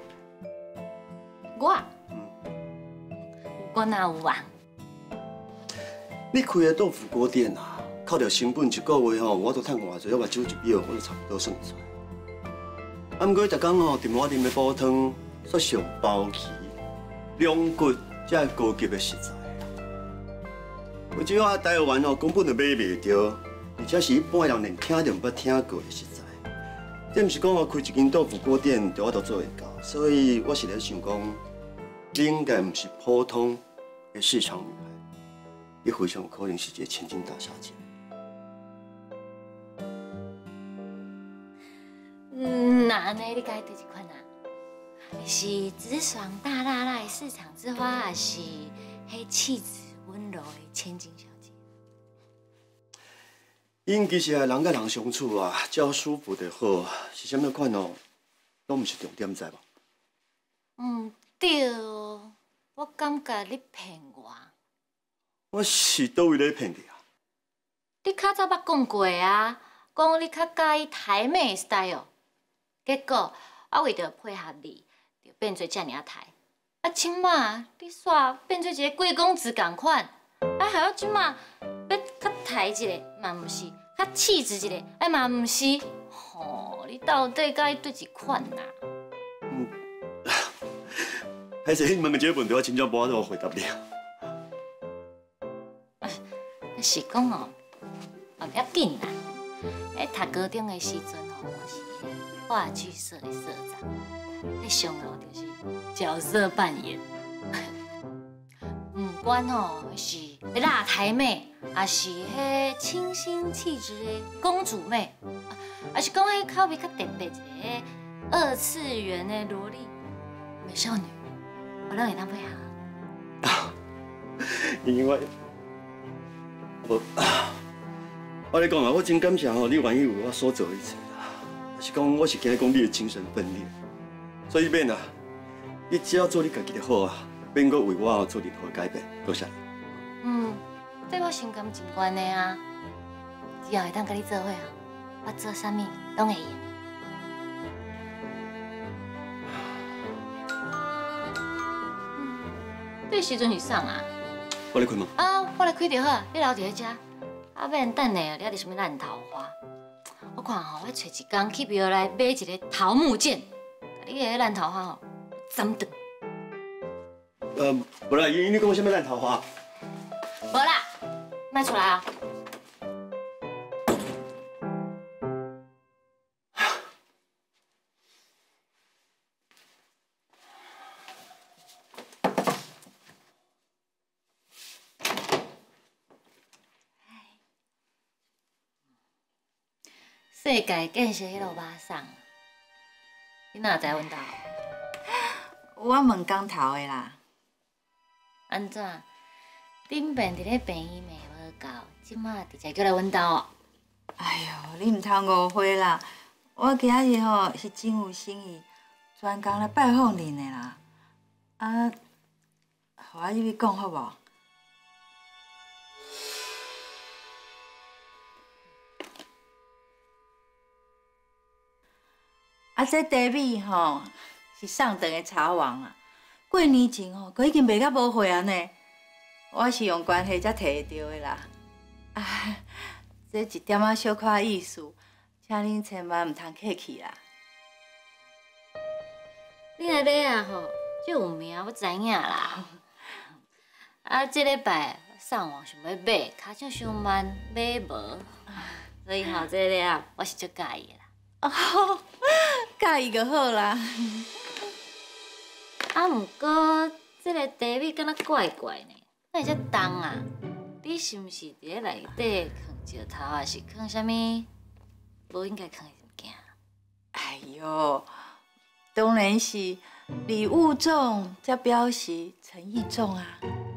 我哪有啊？ 你开个豆腐锅店啊，靠着成本一个月吼，我都赚偌济，我目睭一秒，我就差不多算出来。啊，毋过逐工吼，踮我啉的煲汤，雪上包鱼、两骨，才是高级的食材。为这啊，台湾哦，根本就买袂着，而且是一般人连听都毋捌听过的食材。这毋是讲我开一间豆腐锅店，就我都做会到，所以我是咧想讲，你应该毋是普通的市场女孩，你非常有可能是一个千金大小姐。 那安尼你该对一款啊？是直爽大辣辣的市场之花，还是迄气质温柔的千金小姐？ 因其实啊，人甲人相处啊，只要舒服就好。是啥物款哦，拢毋是重点，知无？ 对哦，我感觉你骗我。 我是倒位咧骗你啊？ 你较早捌讲过啊，讲你较介意台妹的 style， 结果我为着配合你，就变做遮尔啊台。啊，即马你煞变做一个贵公子共款，啊，害我即马要较台一个嘛毋是，较气质一个哎嘛毋是，吼，你到底该对一款啊？ 还是你问的这个问题，我真正无法度回答你啊。 是讲哦，嘛不要紧啦。喺读高中的时阵吼，我是话剧社的社长，迄上哦就是角色扮演。不管哦是要辣台妹，还是迄清新气质的公主妹，还是讲迄口味较特别一个二次元的萝莉美少女，我拢会当配合。 因为我咧讲啊，我真感谢吼，你愿意为我所做一切啦。是讲我是惊讲你的精神分裂，所以免啦，你只要做你家己就好啊，免阁为我做任何改变。多谢你。 对我心甘情愿的啊，以后会当甲你做伙啊，我做啥物拢会用。这时阵是啥啊？ 我来开吗？ 我来开就好，你留伫遐遮。免等下了伫什么烂桃花？我看吼，我找一工去庙内买一个桃木剑，把你个烂桃花吼斩断。 无啦，你讲什么烂桃花？ 无啦，卖出来啊！世界建设迄落马送，你哪知阮兜？ 我问工头的啦。 安怎？顶边伫咧病院骂无够，即马直接叫来阮兜哦。 哎呦，你唔通误会啦！我今日吼是真有心意，专工来拜访恁的啦。 啊，互我入去讲好无？啊，这茶米吼是上等的茶王啊，过年前吼，佮已经卖甲无货啊呢。我是用关系才摕到的啦。啊，这一点仔小可意思，请恁千万唔通客气啦。 你的礼啊吼，就有名，我知影啦。啊，这礼拜送王想要买，卡上伤慢，买无，所以吼，这礼啊，我是足介意的啦。 哦，介意就好啦。 啊，毋过这个茶米敢若怪怪呢，哪会遮重啊？你是毋是伫咧内底藏石头，还是藏啥物无应该藏的物件？ 哎哟，当然是礼物重，才表示诚意重啊。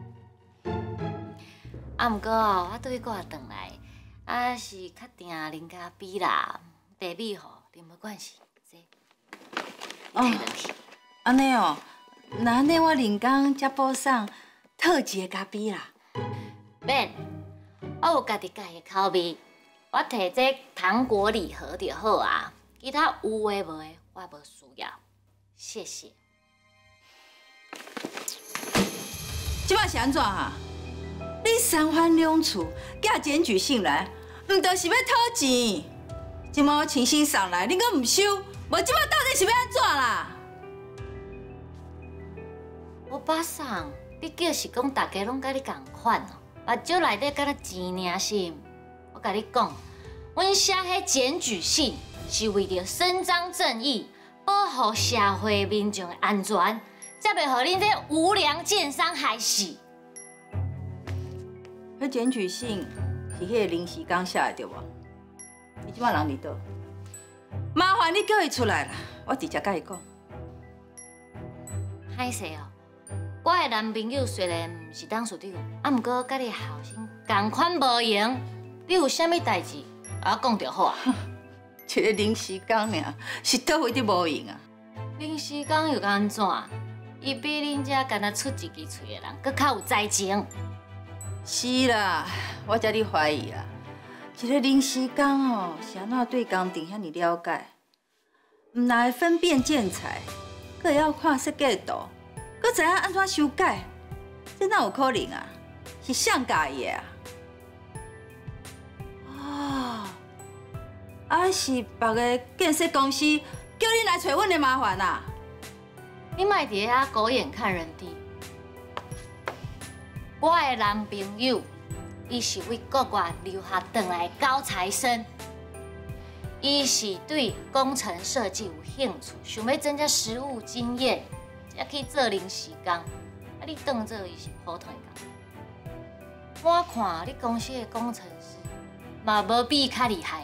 啊，毋过我对挂转来，啊是较定啉咖啡啦，茶米吼啉无关系，这摕落去。 安尼哦，那安尼我连工才补送特级的咖啡啦。 免，我有家己家的口味，我摕这糖果礼盒就好啊。其他有诶无诶，我无需要，谢谢。 即摆是安怎啊？你三番两次寄检举信来，毋就是要讨钱？即摆我诚心送来，你阁毋收，无即摆到底是要安怎啦？ 我爸送，你叫是讲大家拢甲你共款哦，目睭内底敢若钱尔是？我甲你讲，阮写迄检举信是为着伸张正义，保护社会民众的安全，才袂互恁这无良奸商害死。 迄检举信是迄个临时工写的对无？伊即摆人伫倒？麻烦你叫伊出来啦，我直接甲伊讲。 歹势哦，我的男朋友虽然毋是董事长，啊，毋过甲你后生同款无闲。你有啥物代志，我讲就好啊。 一个临时工尔，是倒位伫无用啊？ 临时工又安怎？伊比恁遮干那出一支嘴的人，搁较有才情。 是啦，我才哩怀疑啦。一个临时工吼，是安怎对工程遐尼了解？毋但会分辨建材，搁会晓看设计图，搁知影安怎修改，这哪有可能啊？是谁教伊的啊？哦，啊是别个建设公司叫你来找阮的麻烦啊！ 你莫伫遐狗眼看人低。我的男朋友，伊是为国外留学回来的高材生，伊是对工程设计有兴趣，想要增加实务经验，才去做临时工。啊，你当做伊是普通的工？我看你公司的工程师嘛无比较厉害。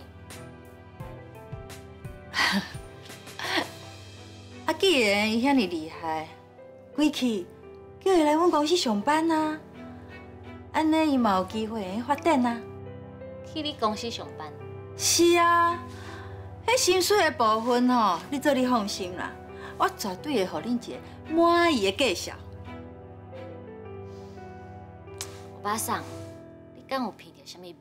啊，既然伊遐尼厉害，归去叫伊来阮公司上班啊！安尼伊嘛有机会发展啊！ 去你公司上班？ 是啊，迄薪水的部分吼，你做你放心啦，我绝对会互恁一个满意的介绍。 我爸桑，你敢有闻到啥物味？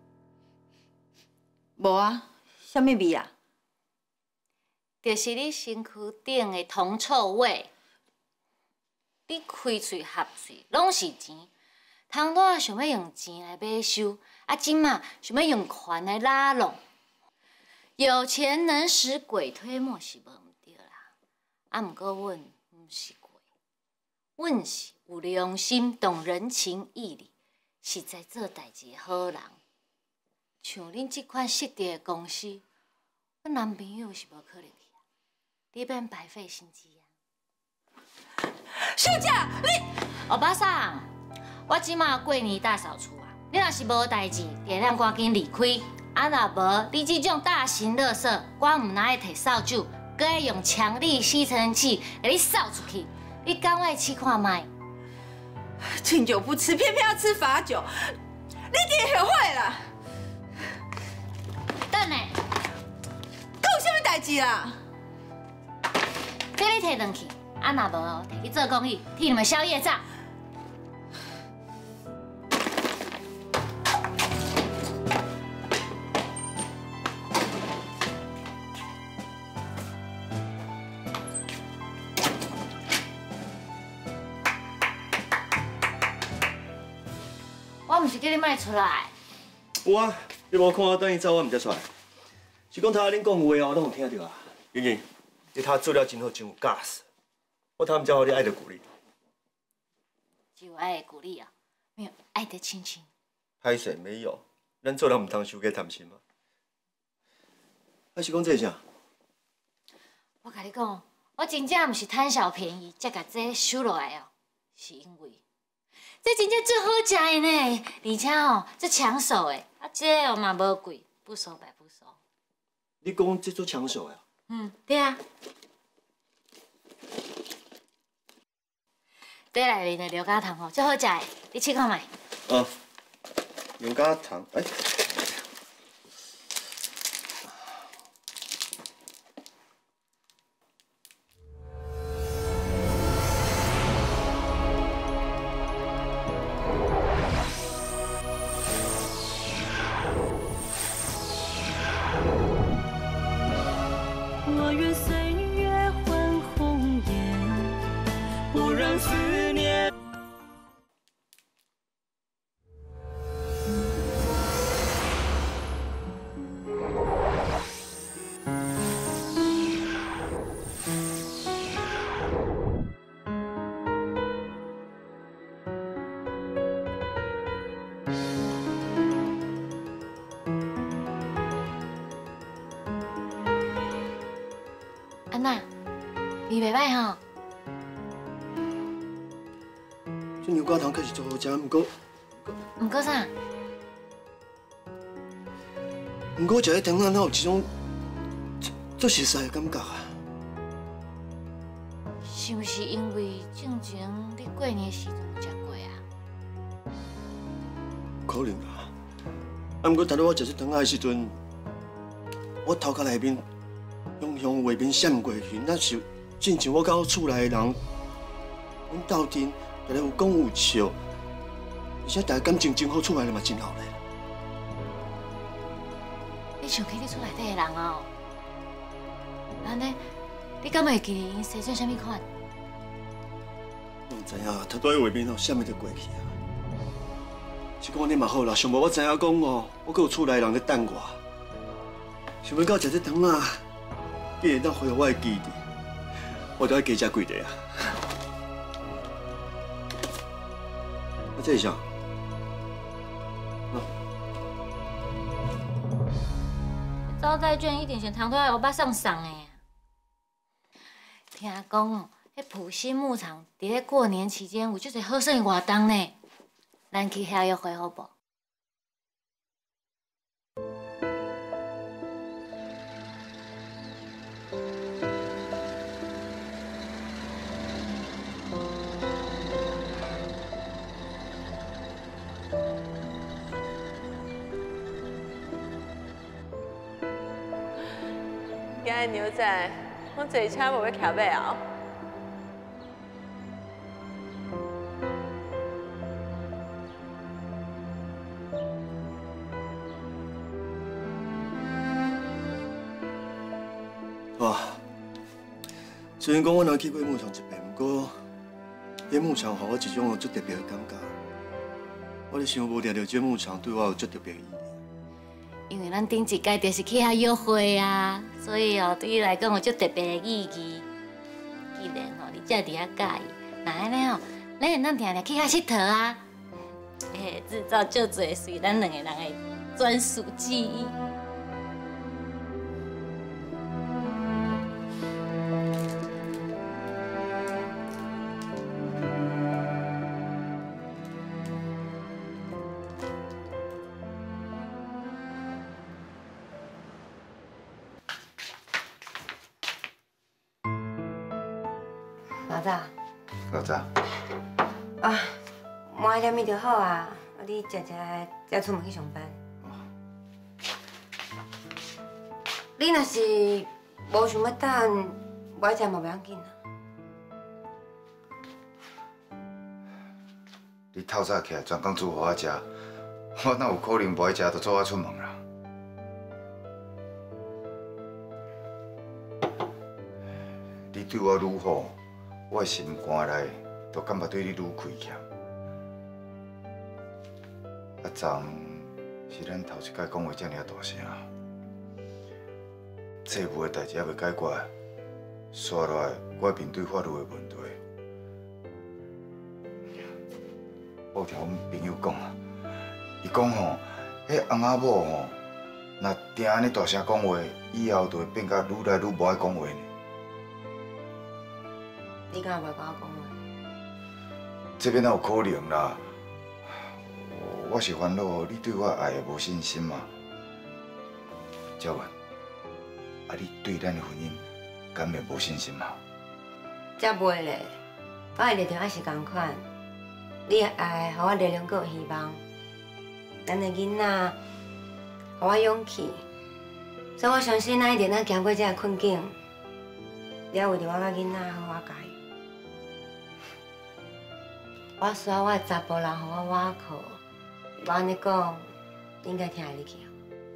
无啊，啥物味啊？ 就是你身躯顶的铜臭味。你开嘴合嘴拢是钱，当初想要用钱来买收，啊，今嘛想要用权来拉拢。有钱能使鬼推磨是无毋对啦，啊，毋过阮毋是鬼，阮是有良心、懂人情义理，实在做代志的好人。像恁这款失德的公司，阮男朋友是无可能去啊，你免白费心机啊。 小姐，你欧巴桑，我即马过年大扫除啊，你若是无代志，尽量赶紧离开。啊，若无，你这种大型垃圾，我唔拿会摕扫帚，搁要用强力吸尘器给你扫出去。你敢爱试看卖？ 敬酒不吃，偏偏要吃罚酒，你一定后悔啦！ 等下， 搁有啥物代志啦？ 这你摕转去。 啊，若无哦，摕去做公益，替你们消业障。我唔是叫你莫出来。 有啊，你无看我等伊走，我唔才出来。是讲他恁讲话哦，我拢有听到啊。莹莹，你他做了真好，真有架势。我他们才好你爱的鼓励。 只有爱的鼓励啊，没有爱的亲情。 歹势没有，咱做人唔通伤过贪心嘛。还是讲这啥？ 我甲你讲，我真正唔是贪小便宜才甲这收落来哦，是因为。 这真正最好食的呢，而且哦，这抢手的，啊，这哦嘛无贵，不收白不收。 你讲这做抢手呀？ 嗯，对啊。底内面的牛轧糖哦，最好食的，你试看卖。 啊，牛轧糖，哎。 我愿岁月换红颜，不让思念。 安娜，味袂歹吼。 这牛轧糖确实做好食， 毋过啥？ 毋过食迄糖仔，哪有一种做熟悉的感觉啊？ 是毋是因为正前你过年时阵有食过啊？ 可能啊。啊，毋过当初我食这糖仔的时阵，我头壳内面。 向画面闪过去，那是亲像我甲我厝内的人，阮斗阵，大家有讲有笑，而且大家感情真好，厝内人嘛真好咧。 你想起你厝内底的人哦？安尼，你敢会记得因生做啥物款？ 我唔知影，头拄喺画面哦，闪咪就过去啊。是讲你嘛好啦，上无我知影讲哦，我阁有厝内人咧等我，想要到食这糖仔。 既然当恢复我的记忆，我就要加食几块啊！啊，这是啥？ 招待券一定是糖都要欧巴送的。听讲哦，迄埔心牧场伫咧过年期间有足侪好生意活动呢，咱去遐约会好不？ 今日牛仔，我坐车无要徛尾后。 哇！虽然讲我若去过牧场一遍，不过，迄牧场予我一种足特别的感觉。我咧想无定着这牧场对我有足特别的意义。 因为咱顶一届就是去遐约会啊，所以哦，对你来讲有足特别的意义。既然哦，你遮伫遐介意，那安尼哦，咱会当定定去遐佚佗啊，会制造足侪属咱两个人的专属记忆。老早。 老早。 啊，晚一点就好啊，你食才出门去上班。你若是无想要等，我食嘛袂要紧啊。 你透早起来专工煮互我食，我哪有可能不爱食就做我出门啦？你对我愈好，我的心肝内就感觉对你愈亏欠。啊，昨是咱头一摆讲话遮尔大声，债务的代志还未解决，刷落来我面对法律的问题。我听阮朋友讲啊，伊讲吼，迄翁仔某吼，若定安尼大声讲话，以后就会变甲愈来愈无爱讲话呢。 你敢袂甲我讲话？ 这边哪有可能啦？我是烦恼你对我爱的无信心嘛。昭文，啊，你对咱的婚姻敢会无信心嘛？ 才袂咧，我的立场还是同款。你的爱，互我力量，阁有希望。咱的囡仔，互我勇气。所以我相信，咱一定能行过这个困境。你要为着我甲囡仔好好加油。我需要我的查甫人，互我倚靠。我安尼讲，你应该听会入去。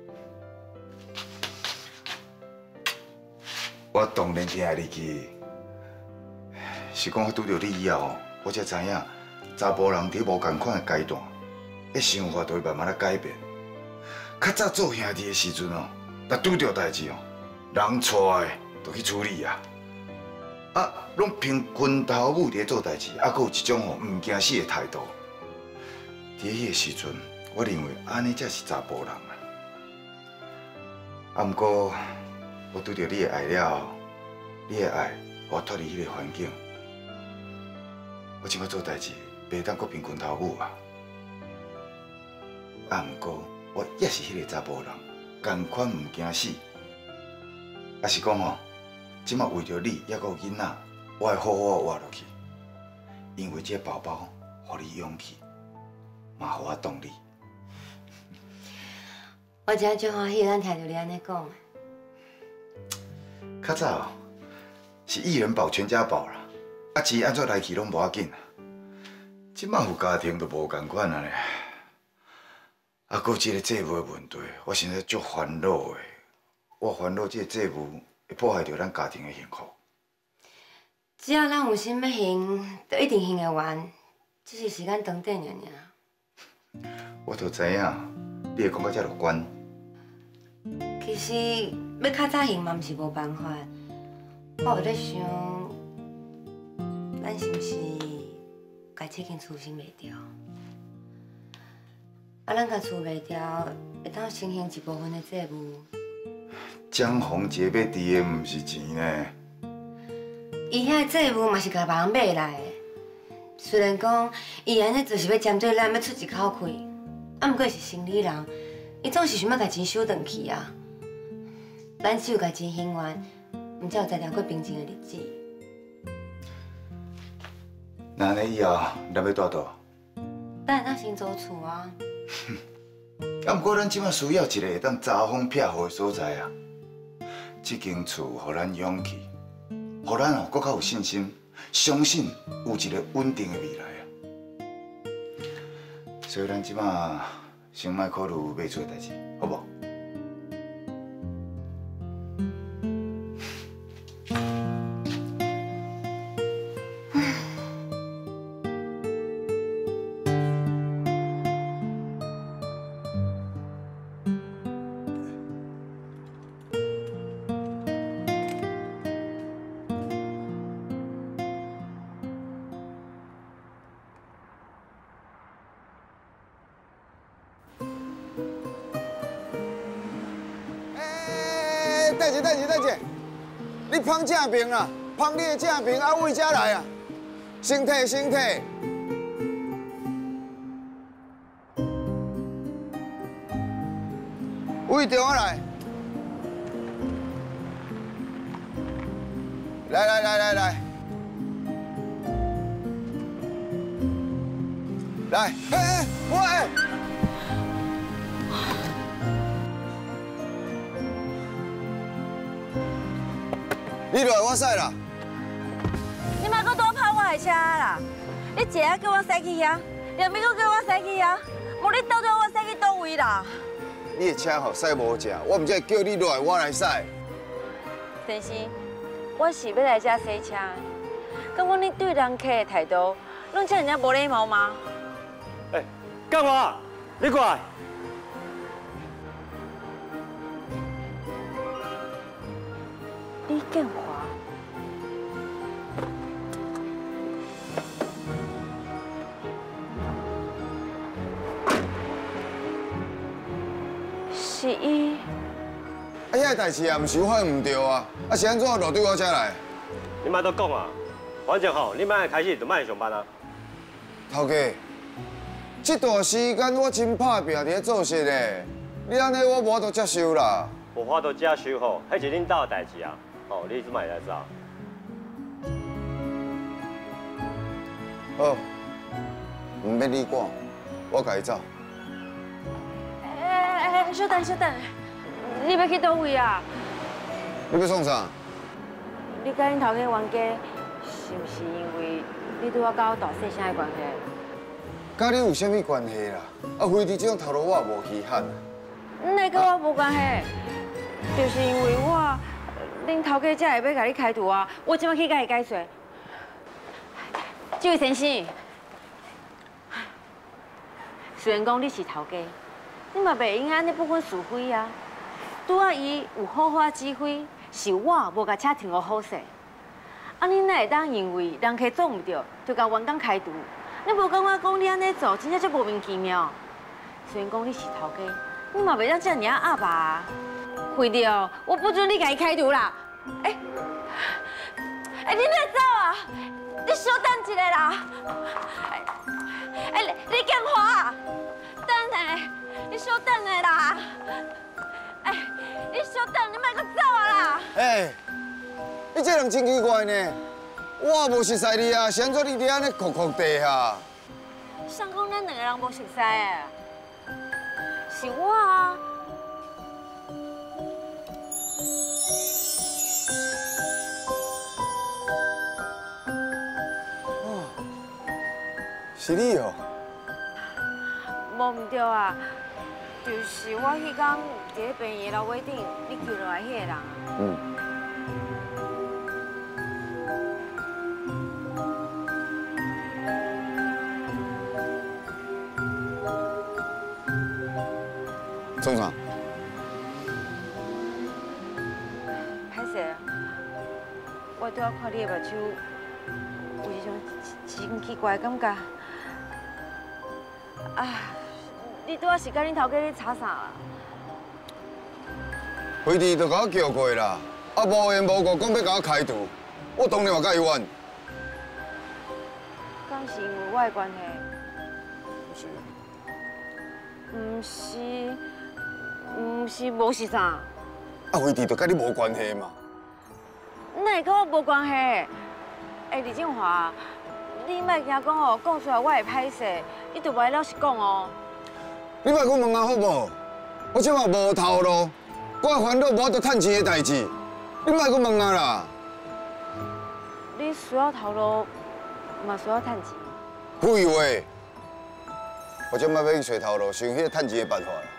我当然听会入去，是讲我拄着你以后，我才知影。查甫人伫无共款的阶段，迄想法就会慢慢咧改变。较早做兄弟的时阵哦，若拄着代志哦，人错的就去处理啊。啊，拢凭拳头母伫做代志，啊，阁有一种吼唔惊死的态度。伫迄个时阵，我认为安尼才是查甫人啊。啊，毋过我拄着你的爱了后，你的爱我脱离迄个环境，我即摆做代志。袂当阁凭拳头母啊！啊，毋过我也是迄个查甫人，同款唔惊死。啊是讲吼，即马为着你，抑阁有囡仔，我会好好活落去。因为这个宝宝，互你勇气，嘛互我动力。 我真足欢喜，咱听到你安尼讲。 较早是一人保全家保啦，啊钱安怎来去拢无要紧。即摆有家庭就无共款啊咧，啊，搁即个债务的问题，我现在足烦恼的。我烦恼即个债务会破坏着咱家庭的幸福。 只要咱有心要行，就一定行得完，只是时间长短尔。 我就知影，你会讲到遮乐观。 其实要较早行嘛，毋是无办法。我有在想，咱是毋是？家这间厝先卖掉，啊，咱甲厝卖掉，会当承还一部分的债务。 江宏杰要伫的毋是钱呢， 伊遐债务嘛是甲别人买来的。虽然讲伊安尼就是要针对咱要出一口气，啊，毋过是生理人，伊总是想要甲钱收回去啊。咱只有甲钱还完，毋才有才条过平静的日子。 那安尼以后，咱要住倒？ 咱会当先租厝啊。 啊，不过咱即马需要一个会当遮风避雨的所在啊。这间厝互咱勇气，互咱哦更较有信心，相信有一个稳定的未来啊。所以咱即马先莫考虑卖厝的代志，好无？ 大姐，你捧正面啦，捧你的正面，啊，为遮来啊，身体。为中啊来，来，喂！你落来我驶啦！ 你莫搁多拍我的车啦！你坐啊，叫我驶去遐，你连要搁叫我驶去啊？无你倒叫我驶去倒位啦？ 你的车吼驶无正，我唔才会叫你落来，我来驶。 先生，我是要来这洗车，敢讲你对人客的态度，拢这尔无礼貌吗？ 干嘛？你过来。 李建华，是伊。 遐个代志也唔是我犯唔对啊，是安怎落对我遮来？ 你莫都讲啊，反正吼，你莫开始就莫上班啊。 头家，这段时间我真拍拼伫咧做事咧，你安尼我无法度接受啦。 无法度接受吼，迄是恁兜的代志啊。哦，你即摆来走。 好，唔免你管，我家己走。 稍等稍等，你要去倒位啊？ 你要创啥？ 你甲恁头家冤家，是毋是因为你对我甲我大细声的关系？ 甲你有啥物关系啦？啊，非伫这种头路我也无稀罕。 那跟我无关系，就是因为恁头家才会要甲你开除啊！我即摆去甲伊解释。这位先生，虽然讲你是头家，你嘛袂用安尼不分是非啊。拄啊，伊有好好指挥，是我无甲车停好好势。啊，你哪会当因为人客做唔对，就甲员工开除？你无感觉讲你安尼做，真正足莫名其妙。虽然讲你是头家，你嘛袂当这样压吧？会着，我不准你甲伊开除啦！你别走啊！你稍等一下啦！李建华，等下，你稍等下啦！你稍等，你莫搁走啊啦！ 你这人真奇怪呢，我无熟悉你啊，是安怎你伫安尼哭哭地下？ 谁讲咱两个人无熟悉的？是我啊！ 是你哦。 无唔对啊，就是我迄天伫咧便宜楼尾顶，你救落来迄个人啊。 创啥？ 歹势，我拄仔看你的目睭，有一种真奇怪的感觉。啊，你拄仔是甲恁头家咧吵啥啦？ 辉弟就甲我叫过啦，啊无缘无故讲要甲我开除，我当然嘛甲伊冤。 敢是因为我的关系？毋是无是啥？ 啊，辉弟就甲你无关系嘛。 哪会甲我无关系？李建华，你莫惊讲哦，讲出来我会歹势，你着莫老实讲哦。 你莫讲问我好无？我即马无头路，我烦恼无法度趁钱的代志，你莫讲问我啦。 你需要头路，嘛需要趁钱。 废话，我即马要去找头路，想迄个趁钱的办法啦。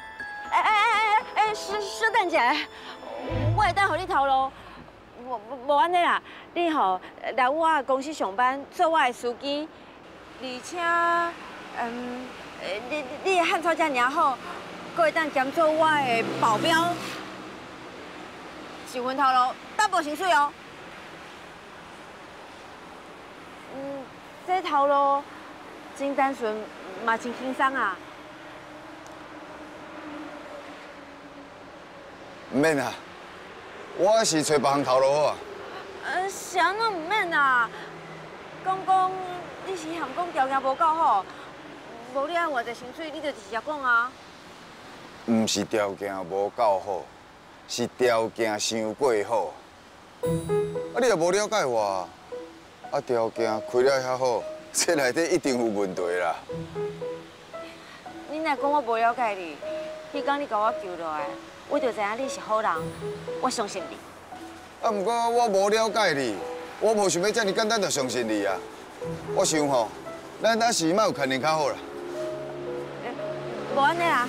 稍等一下，我会当互你头路。无安尼啦，你来我的公司上班，做我的司机，而且，你的汉草遮尔好，阁会当兼做我的保镖，一份头路，大无薪水哦。这头路真单纯，嘛真轻松啊。 唔免啊，我是找别项头路好啊。 是安怎唔免啊？讲你是嫌讲条件无够好，无你爱偌济薪水，你就直接讲啊。 唔是条件无够好，是条件伤过好。啊，你也无了解我，啊条件开了遐好，这内底一定有问题啦。 你若讲我无了解你，迄天你甲我救落来，我就知影你是好人，我相信你。 啊，不过我无了解你，我无想要这么简单就相信你啊。我想吼， 咱当时莫有肯定较好啦。 无安尼啦，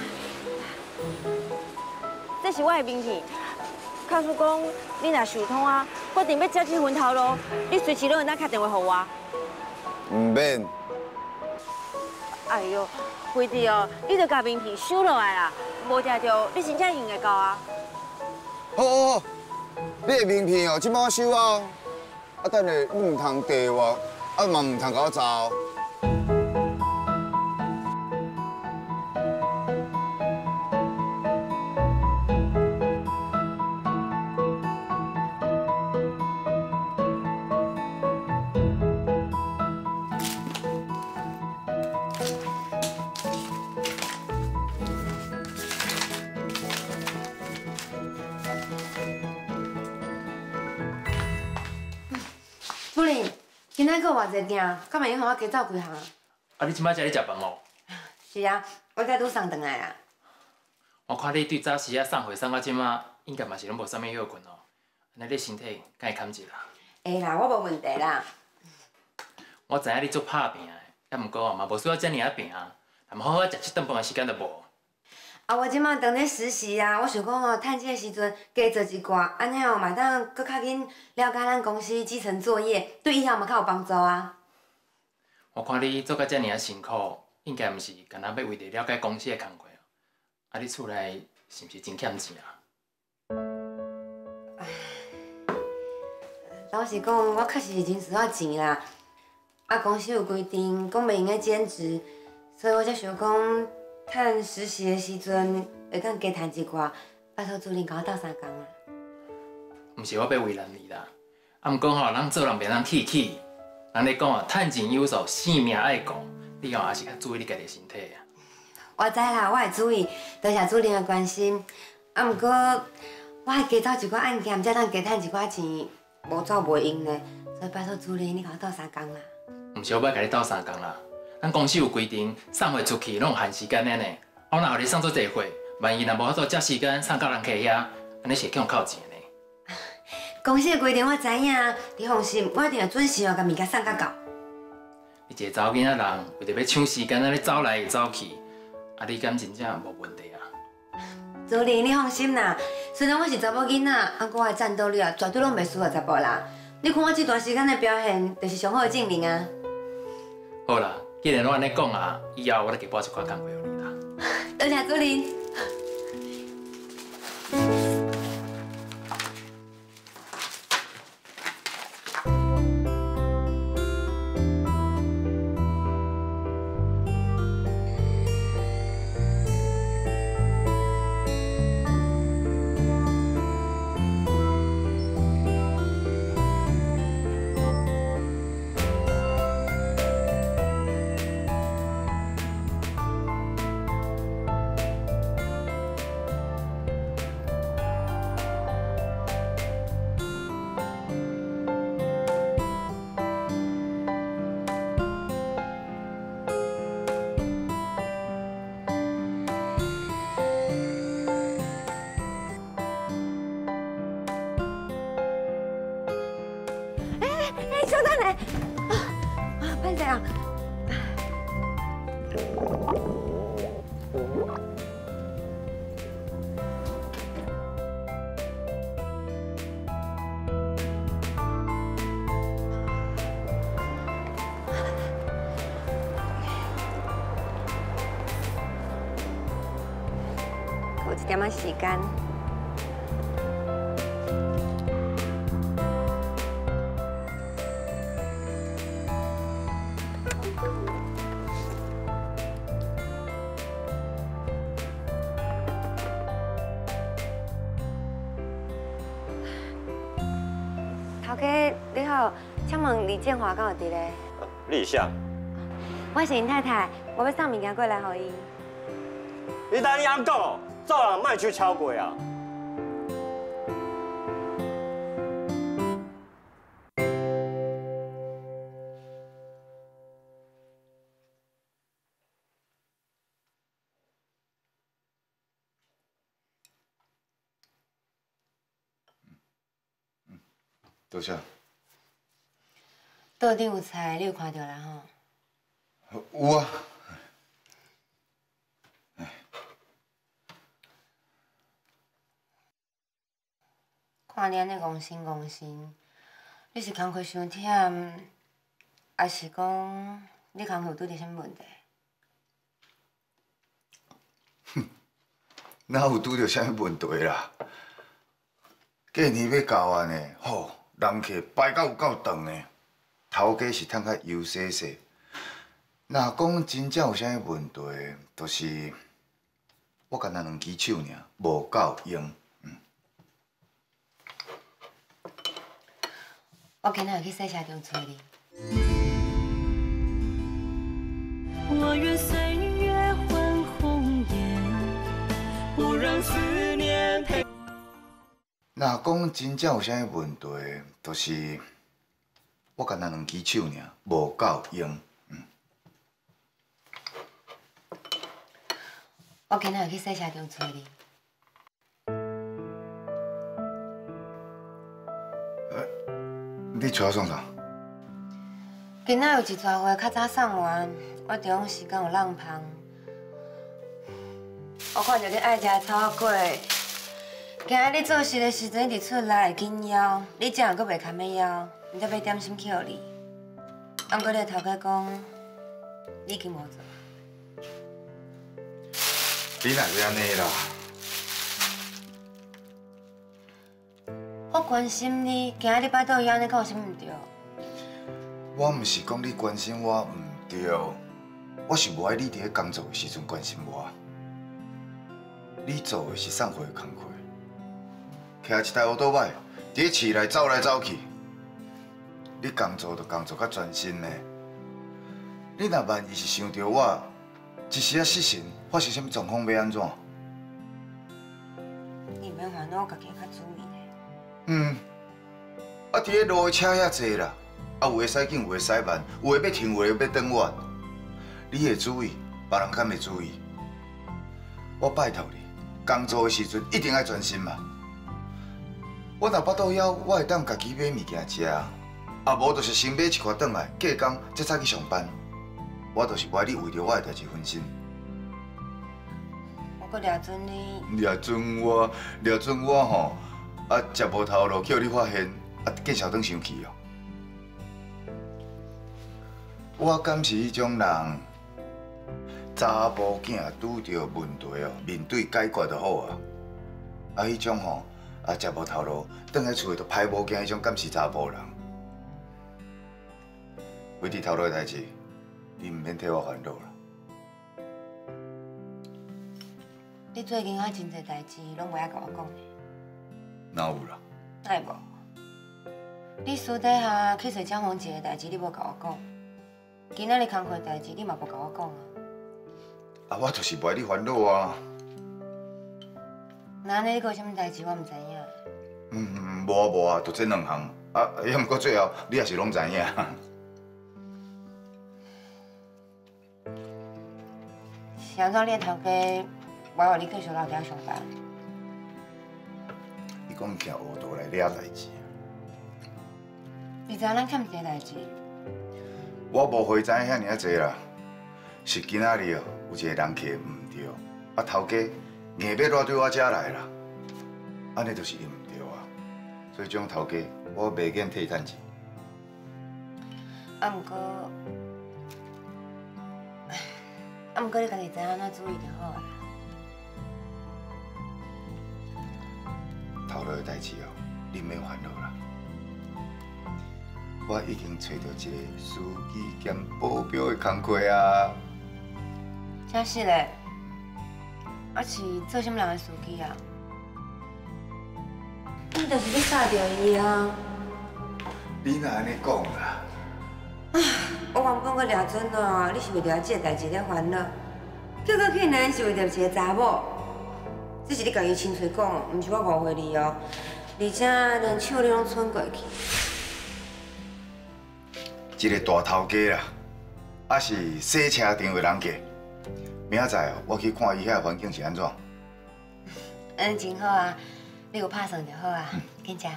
这是我的名片。假使讲你若想通啊，决定要接这份头路，你随时拢会当打电话给我。 唔免。 哎呦，辉弟哦，你着甲名片收落来啦，无听着你真正用会到啊。 好好好，你的名片哦，即摆我收啊。啊，等下你唔通地我，啊嘛唔通甲我走。 夫人，今仔搁偌济件，敢会用互我加走几项？ 啊，你即摆才咧食饭哦？ 是啊，我才拄送转来啊。 我看你对早时啊送货送到即摆，应该嘛是拢无啥物休困哦。安尼你身体敢会堪一啦？ 会啦，我无问题啦。 我知影你做拍拼的，也毋过嘛无需要遮尔啊拼，但好好食一顿饭的时间都无。 啊，我即摆当咧实习啊，我想讲哦，趁这个时阵加做一寡，安尼哦，嘛当搁较紧了解咱公司基层作业，对以后嘛较有帮助啊。 我看你做到遮尔啊辛苦，应该毋是干那要为着了解公司的工课哦。啊，你厝内是毋是真欠钱啊？ 老实讲，我确实是真需要钱啦。啊，公司有规定，讲袂用个兼职，所以我才想讲，趁实习的时阵会当加趁一寡，拜托主任甲我斗相共啦。 毋是我要为难你啦，啊，毋过吼，咱做人袂当气气。人咧讲哦，趁钱有数，性命爱顾，你吼也是较注意你家己的身体啊。 我知啦，我会注意，多谢主任的关心。啊，毋过我还加走一寡案件，才当加趁一寡钱，无走袂用呢。所以拜托主任，你甲我斗相共啦。 毋是我要甲你斗相共啦，咱公司有规定，送货出去拢有限时间的呢。我若互你送做济货，万一若无法度接时间送到人客遐，安尼是会欠扣钱的呢。 公司的规定我知影，你放心，我一定会准时哦，甲物件送到到。 你一个查某囡仔人，为着要抢时间，安尼走来走去，啊，你敢真正无问题啊？ 主任，你放心啦，虽然我是查某囡仔，啊，我的战斗力啊，绝对拢袂输个查甫人。你看我这段时间的表现，就是上好的证明啊。 好啦，既然我安尼讲啊，以后我来加拨一寡工课予你啦。 多谢主任。稍等下，歹势啊！有一点仔时间。头家你好，请问李建华敢有伫咧？ 李想， 我是因太太，我要送物件过来给伊。 你当你安讲，做人莫去超过啊！ 多谢。 桌顶有菜，你有看到啦吼？ 有啊。 看你安尼戆心，你是工课伤忝，还是讲你工课有拄着啥物问题？ 哪有拄着啥物问题啦？过年要交完呢，吼，人客排到有够长呢，头家是趁较优细细。若讲真正有啥物问题，就是我干那两支手尔，无够用。 我今仔去洗车场找你。 我愿岁月换红颜，不让思念陪。 若讲真正有啥物问题，就是我干那两支手尔，无够用。 我今仔去洗车场找你。 你找我创啥？ 今仔有一撮花较早送完，我中午时间有浪芳。我看到你爱食草粿，今仔你做事的时阵一直出来会紧枵，你这样阁袂堪要枵，毋知要点心去互你。啊，毋过你的头家讲，你已经无做。 你哪会安尼啦？ 我关心你，今仔你摆倒安尼，敢有啥物毋对？ 我毋是讲你关心我毋对，我是无爱你伫咧工作的时阵关心我。你做的是送货的工课，骑一台乌多摆，伫咧市内走来走去。你工作就工作较专心呢。你若万一是想到我，一时啊失神，发生啥物状况要安怎？ 你免烦恼，我家己较注意。 啊，伫咧路的车遐济啦，啊有的驶紧，有的驶慢，有的要停，有的要转弯。你会注意，别人敢会注意？我拜托你，工作的时阵一定要专心嘛。我若巴肚枵，我会当家己买物件食，啊无就是先买一块转来，隔工再早去上班。我就是不爱你为着我的代志分心。 我搁掠准你。 掠准我吼！啊，食无头路，叫你发现，啊，见小灯生气哦。我敢是迄种人，查甫囝拄着问题哦，面对解决就好啊。啊，迄种吼，啊，食无头路，倒来厝就歹无惊，迄种敢是查甫人。为伫头路的代志，你毋免替我烦恼啦。 你最近啊真侪代志拢袂爱甲我讲的。 哪有啦？ 哪会无？你私底下去找蒋宏杰的代志，你无甲我讲。今仔日工课的代志，你嘛无甲我讲啊。 啊，我就是不爱你烦恼啊。 那安尼你阁有啥物代志，我毋知影。 无啊，就这两项。啊，也毋过最后你也是拢知影。 是安怎？你的头家我互你继续留伫遐上班？ 伊讲惊学徒来抓代志。 你知影咱欠一个代志？ 我无会知影遐尔济啦，是今仔日哦，有一个人客毋对，啊头家硬要拉对我遮来啦，安尼就是伊毋对啊，所以这种头家我袂愿替趁钱。 毋过你家己知影安怎注意就好啊。 头路的代志哦，你免烦恼啦。我已经找到一个司机兼保镖的工课啊。 真是嘞，啊是做啥物人的司机啊？你就是要杀掉伊啊！ 你哪安尼讲啦？ 我原本阁掠准哦，你是为着这个代志在烦恼，结果竟然是为着一个查某。这是你家己亲嘴讲，毋是我误会你哦。而且连手你拢伸过去。 一个大头家啦，啊是洗车场的人客。明仔载哦，我去看伊遐环境是安怎。 安尼真好啊，你有拍算就好啊，紧食。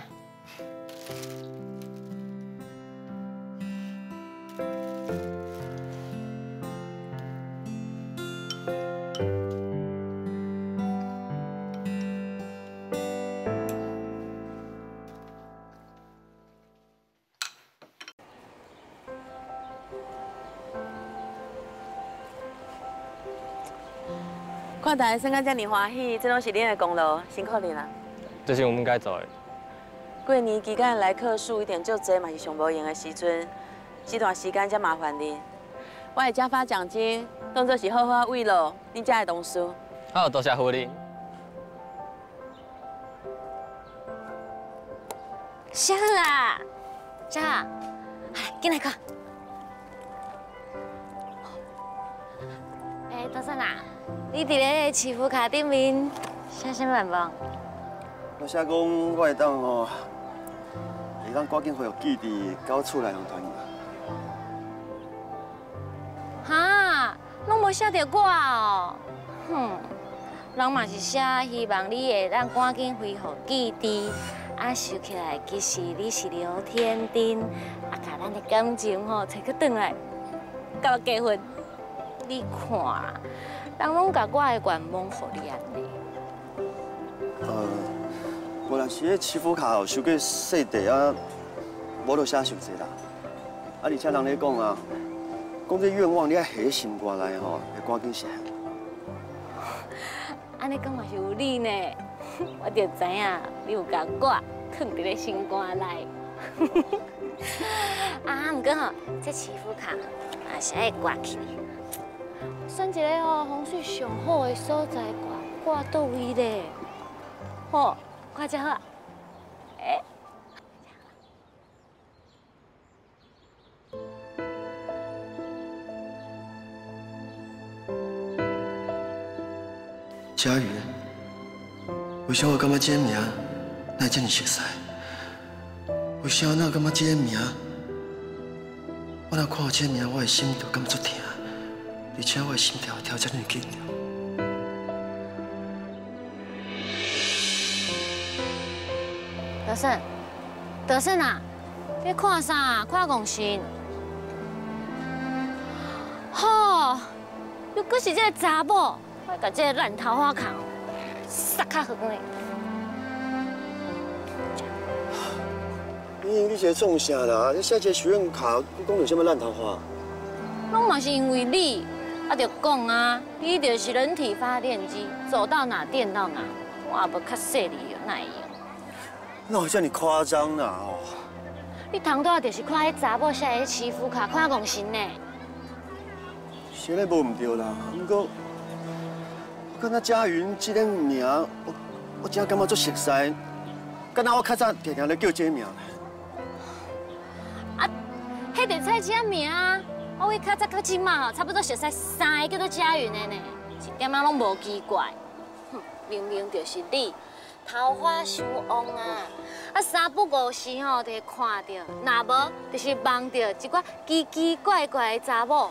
看大家生到这么欢喜，这拢是恁的功劳，辛苦你啦。 这是我们该做的。 过年期间来客数一点就多，嘛是上无闲的时阵，这段时间才麻烦恁。我会加发奖金，当作是好好慰劳恁家的同事。 好，多谢福利。 啥啦？啥？进来看。多少啊？你伫咧祈福卡顶面写啥愿望？ 我写讲我会当吼，会当赶紧恢复记忆，到厝内同团圆。 哈，拢无写着我哦。哼，人嘛是写希望你会当赶紧恢复记忆，啊想起来其实你是刘天丁，啊甲咱的感情吼找去转来，甲我结婚。你看啦，人拢甲我的愿望互你安尼。 无啦，是迄祈福卡哦，收过细地啊，无就写伤济啦。啊，而且人咧讲啊，讲这愿望你爱下心肝内吼，会赶紧写。 安尼讲嘛是有理呢，我就知影你有甲我藏伫咧心肝内。啊，毋过吼，这祈福卡也是爱挂起。选一个吼风水上好的所在挂倒位咧？好，挂只好啊。 佳瑜，为啥我感觉这个名哪这么熟悉？为啥我感觉这个名，我若看到这个名，我的心就感觉足疼，而且我的心跳跳这么紧。 德胜，德胜啊，你看啥？看公信。吼，又搁是这个查某。我甲这个烂桃花卡撒较远嘞！ 你是创啥啦？你写这个许愿卡，你讲着什么烂桃花？ 拢嘛是因为你，啊，就讲啊，你就是人体发电机，走到哪电到哪，我也无较细腻有哪会用？ 哪有这么夸张啦？哦， 你当初就是看迄查某写的祈福卡，看公信呢。 写咧无唔对啦，不过。我感觉佳云这个名，我真感觉足熟悉，敢若我较早常常咧叫这个名。 啊，迄个菜姐名啊，我为较早到即马吼，差不多熟悉3个叫做佳云的呢，一点仔拢无奇怪。哼，明明就是你，桃花伤旺啊！啊，三不五时吼，就会看到，若无就是望到一寡奇奇怪怪的查某。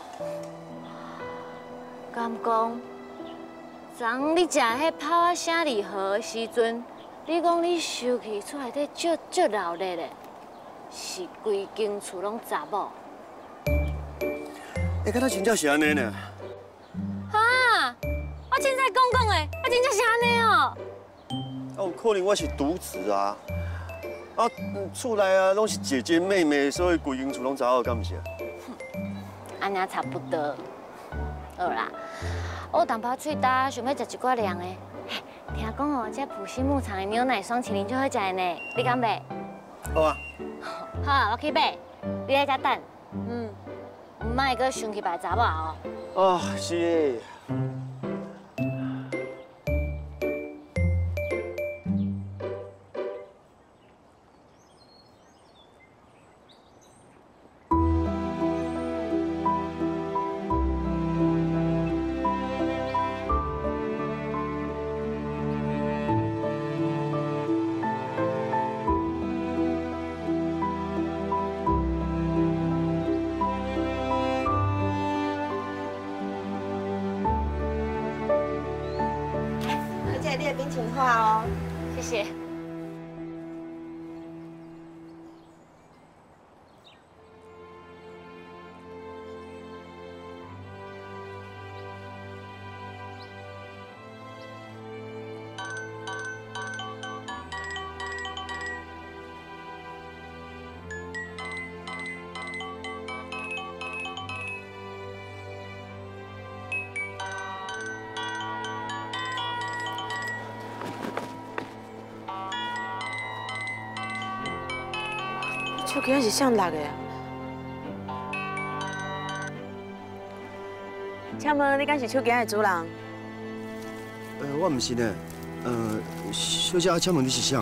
敢讲？昨你食迄泡仔生日盒的时阵，你讲你收起厝内底足热闹的，是规间厝拢查某。 敢若真正是安尼呢？ 哈，我凊彩讲的，啊，真正是安尼哦。 啊，有可能我是独子啊，啊，厝内啊拢是姐姐妹妹，所以规间厝拢查某，敢毋是？ 安尼差不多。好啦。我有淡薄喙焦，想要食一寡凉的。听讲哦，这埔心牧场的牛奶双麒麟最好食的呢，你敢买？ 好啊。 好啊，我去买。你在遮等。唔莫阁想去白查某哦。 哦，是。 冰淇淋花哦， 谢谢。 手机是谁落的啊？请问你敢是手机的主人？ 我唔是呢。小姐，请问你是谁？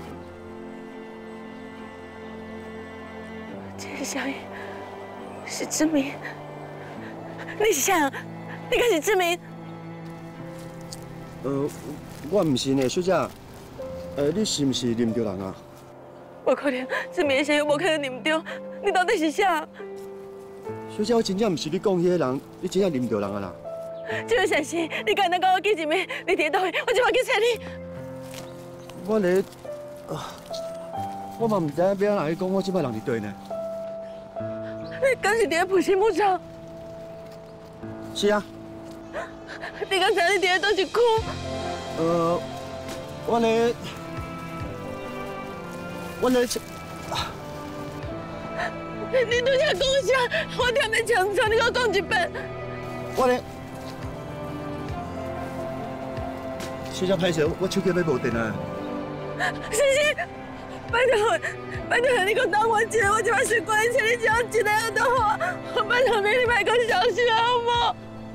这个声音是志明。你是谁？你敢是志明？ 我唔是呢，小姐。你是唔是啉着人啊？ 无可能，志明的声音无可能啉着。你到底是谁？ 小姐，我真正唔是你讲迄个人，你真正啉着人啊啦！ 这位先生，你敢能跟我见一面？你伫倒位？我即马去找你。 我咧，我嘛唔知影要安怎讲，我即摆人伫倒呢？ 你敢是伫咧埔心牧场？ 是啊。 你敢知你伫咧倒一区？ 我咧， 你拄则讲啥？我听袂清楚，你给我讲一遍。 我咧，小姐歹势，我手机要无电啊。 星星，拜托，你给我等我一下，我即摆先过来找你，只要一个人的话，拜托你别讲消息好无？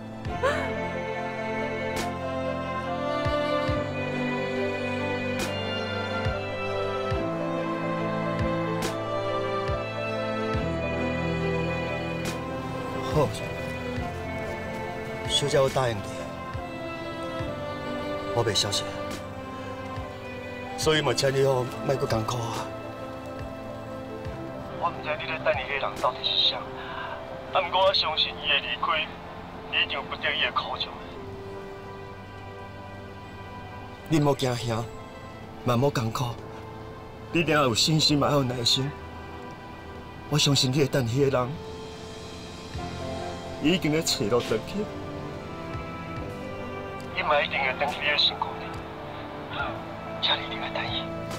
好，小姐，我答应你，我袂消息，所以嘛，请你哦，莫阁艰苦啊。我唔知你咧等伊迄人到底是谁，啊，不过我相信伊会离开，你已经不得已的苦衷。你莫惊吓，嘛莫艰苦，你一定要有信心，嘛要有耐心。我相信你会等迄个人。伊已经咧找到回去，伊嘛一定会回去你的身躯里，请你一定要等伊。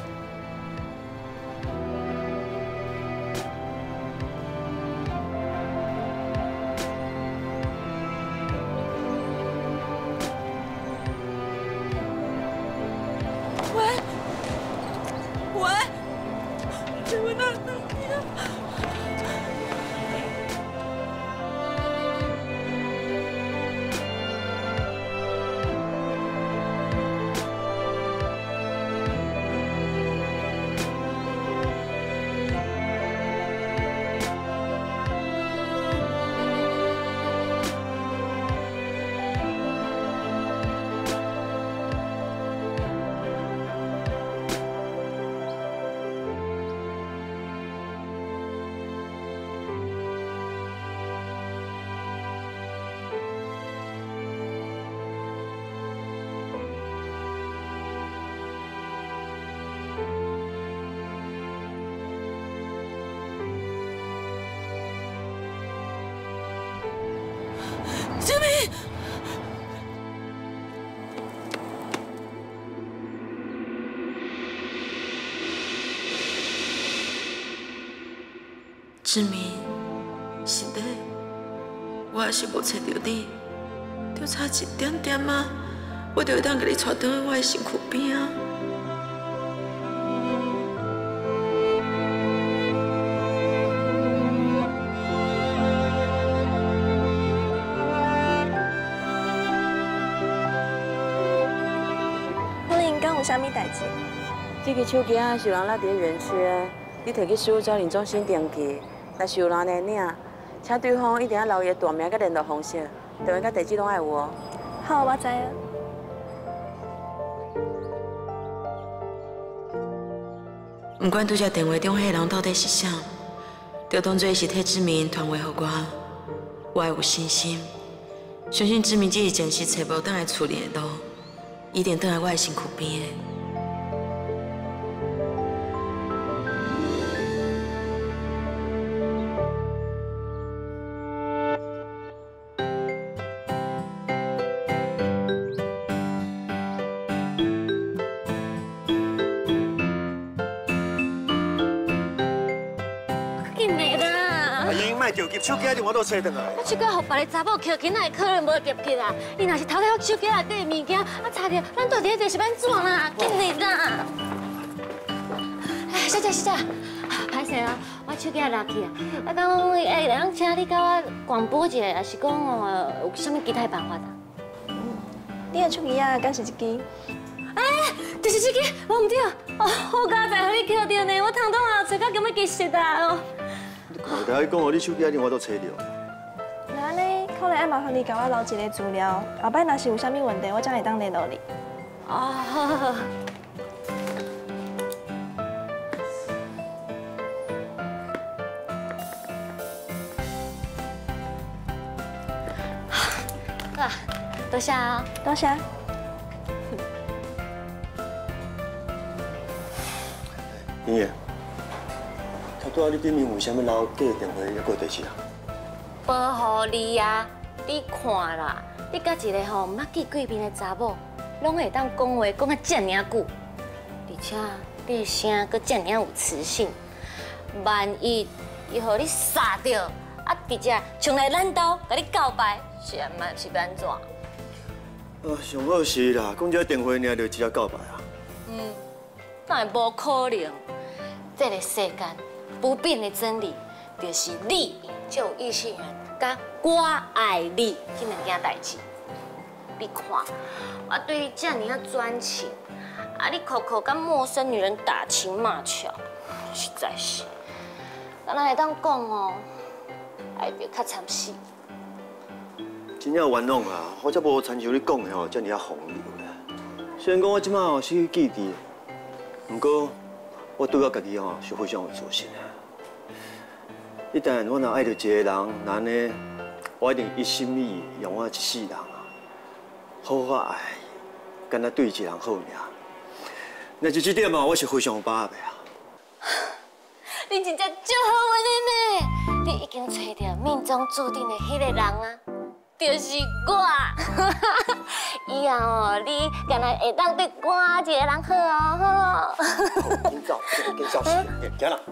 喂，你们哪能呀？志明，志明，是的，我还是无找到你，就差一点点啊，我就会当给你带回去我的身躯边啊。 有啥物代志？ 这个手机啊是有人落伫园区的，你摕去事务招领中心登记。若是有人来领，请对方一定要留伊的大名甲联络方式，电话甲地址拢爱有哦。 好，我知影。 不管拄则电话中迄个人到底是啥，就当作是替志明传话给我。我会有信心，相信志明只是暂时找无倒来处理的路。一定倒来我的身躯边的。 紧来啦！ 阿英，莫着急，手机一定我都找回来。 我手机互别个查某捡，囡仔可能无入去啦。你若是偷摕我手机内底的物件，查着，咱到底这是要怎啦？紧来啦！哎，小姐， 歹势啊，我手机也落去啊。我讲会当请你甲我广播一下，还是讲哦有啥物其他办法啊？ 你的手机啊，敢是一支？ 就是这个，我唔对哦，好佳哉，互你捡到呢，我通通啊找到咁要及时啊哦。 你看，甲你讲哦，你手机一定我都找着。 那安尼，可能要麻烦你甲我留一个资料，后摆若是有啥物问题，我才会当联络你。 哦，好好好。啊，多谢啊， 多谢。 英爷，头拄仔你顶面有啥物老假的电话还过地址啊？ 保护你啊！你看啦，你甲一个吼毋捌见过面的查某，拢会当讲话讲啊遮尔久，而且你的声阁遮尔有磁性。万一伊互你杀掉，啊直接冲来咱兜甲你告白，是安嘛是要安怎？ 上好是啦，讲这电话尔就直接告白啊。 哪会无可能？这个世间不变的真理，就是你就有异性缘，甲我爱你这两件代志。你看，我对你这么专情，啊，你口口跟陌生女人打情骂俏，实在是，敢若会当讲哦，爱着较惨死。 真正冤枉啊！我才无亲像你讲的吼，遮尔啊风流啦。虽然讲我即摆吼失去记忆，不过我对我家己吼是非常有自信的。一旦我若爱着一个人，那安尼我一定一心一意用我一世人啊，好好爱，敢若对一个人好尔。那就这点嘛，我是非常有把握的啊。 你真正足好运的呢！你已经找到命中注定的迄个人啊，就是我。以后哦，你敢若会当对我一个人好哦，好。 紧走，紧走，行啦。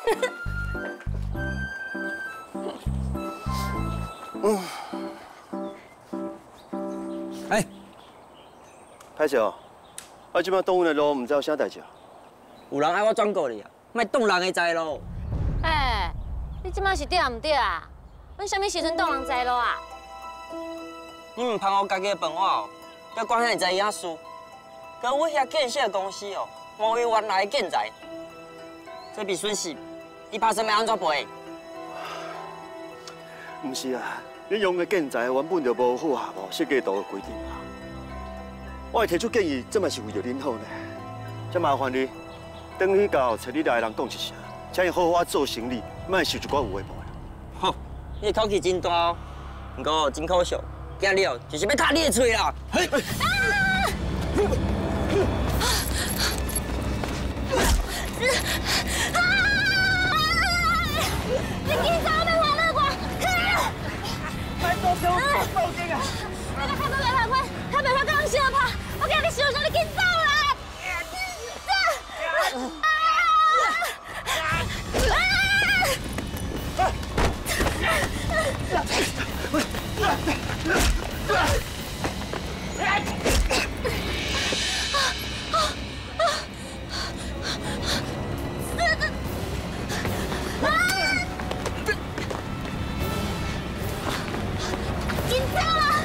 哎， 歹势哦，我即摆倒阮的路，唔知有啥代志啊？ 有人爱我转过你啊，莫挡人的财路。 哎，你即摆是对啊唔对啊？阮啥物时阵挡人财路啊？ 你唔盼我家己的饭碗哦，要管遐济影事。跟我遐建设公司哦，误去原来的建材，这笔损失，你打算要安怎赔？ 唔是啊，你用的建材原本就无符合设计图的规定啊。我会提出建议，这嘛是为着恁好呢。这麻烦你，等去到找你来的人讲一声，请伊好好做生意，莫受一寡有的无的。 好，你的口气真大哦，不过真可惜，今日哦就是要卡你的嘴啦。嘿。 你紧走，别还了我！ 快报警！报警啊！ 那个海北来快，海北快刚小跑，我叫你小声，你紧走啦！紧走啦！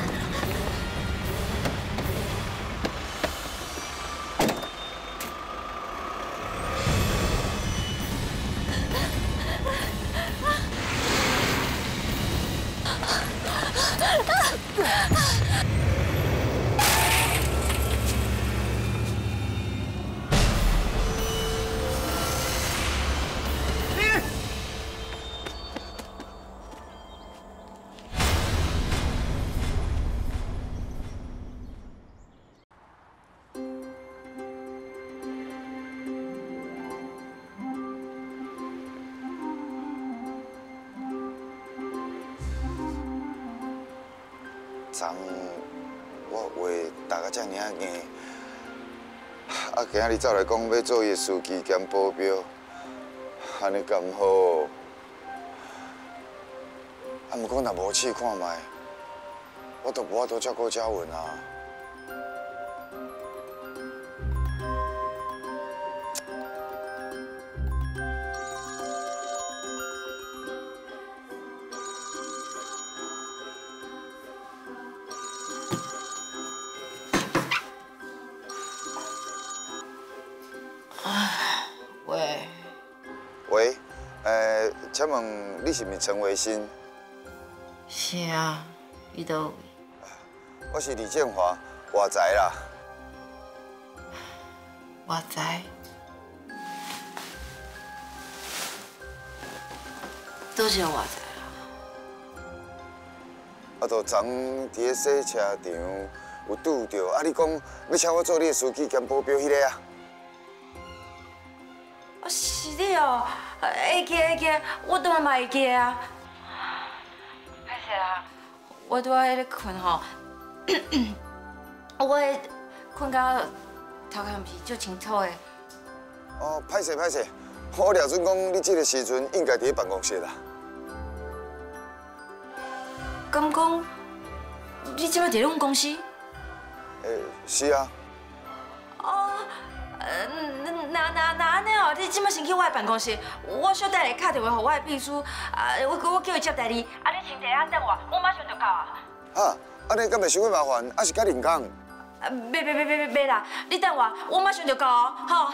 昨我话大家遮尔啊硬，啊今仔日走来讲要做伊的司机兼保镖，安尼敢好？啊，毋过若无试看觅，我都无法度照顾嘉文啊。 你是毋是陈维新？ 是啊，伊倒位？ 我是李建华，外财啦。 外财？都是外财啊！ 啊，就昨伫个洗车场有拄着，啊，你讲要请我做你的司机兼保镖迄个啊？ 啊，是你哦，会记会记，我拄仔嘛会记啊。歹势啦，我拄仔咧困吼，我困到头壳毋是足清楚的。 哦，歹势歹势，我了准讲你这个时阵应该伫咧办公室啦。 敢讲你即摆伫阮公司？ 是啊。 哦，那安尼哦，你即摆先去我的办公室，我小弟来打电话给我的秘书，我叫伊接待你，啊，你先坐遐等我，我马上就到啊。 哈，安尼敢袂伤过麻烦，还是较人工？ 别啦，你等我马上就到哦，好。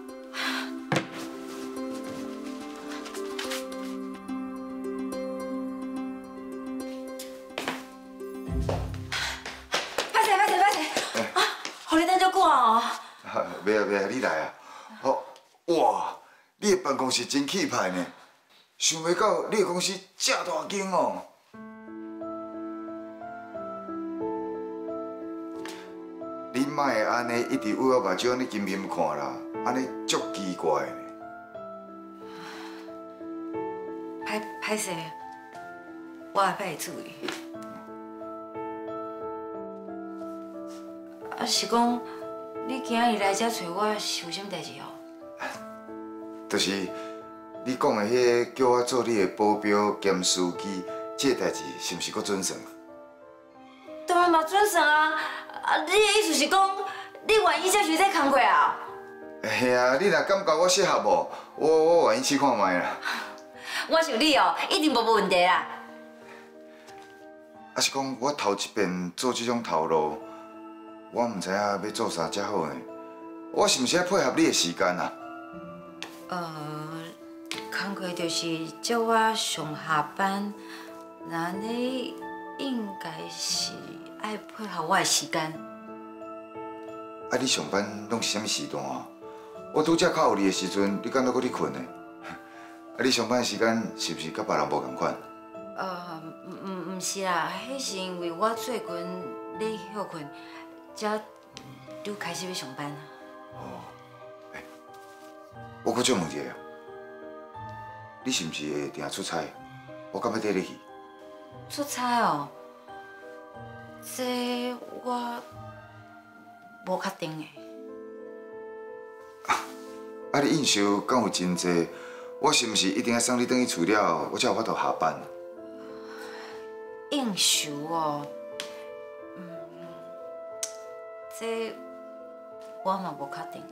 互你等足久哦。 袂啊，你来啊！好，哇，你的办公室真气派呢，想袂到你的公司这大间哦。你莫会安尼一直为我目睭安尼金面看啦，安尼足奇怪呢。 歹势，我下摆会注意。啊，是讲你今日来这找我是有啥代志哦？ 就是你讲的迄个叫我做你的保镖兼司机，这代志是毋是搁准算？ 当然嘛准算啊！啊，你的意思是讲你愿意接受这工作啊？ 嘿啊，你若感觉我适合无，我愿意试看卖啦。 我想你哦，一定无问题啦。 啊是讲我头一遍做这种头路，我唔知影要做啥才好呢。我是毋是要配合你的时间啊？ 工课就是叫我上下班，那你应该是爱配合我的时间。 啊，你上班拢是啥物时段啊？我拄则靠有你的时阵，你敢若搁咧困呢？啊，你上班的时间是毋是甲别人无共款？ 唔是啦，迄是因为我最近咧休困，才又开始要上班啊。 我搁再问一下，你是毋是会定出差？我敢要缀你去。 出差哦，这我无确定的。 啊，你应酬敢有真济？我是毋是一定要送你转去厝了，我才有法度下班？ 应酬哦，这我嘛无确定。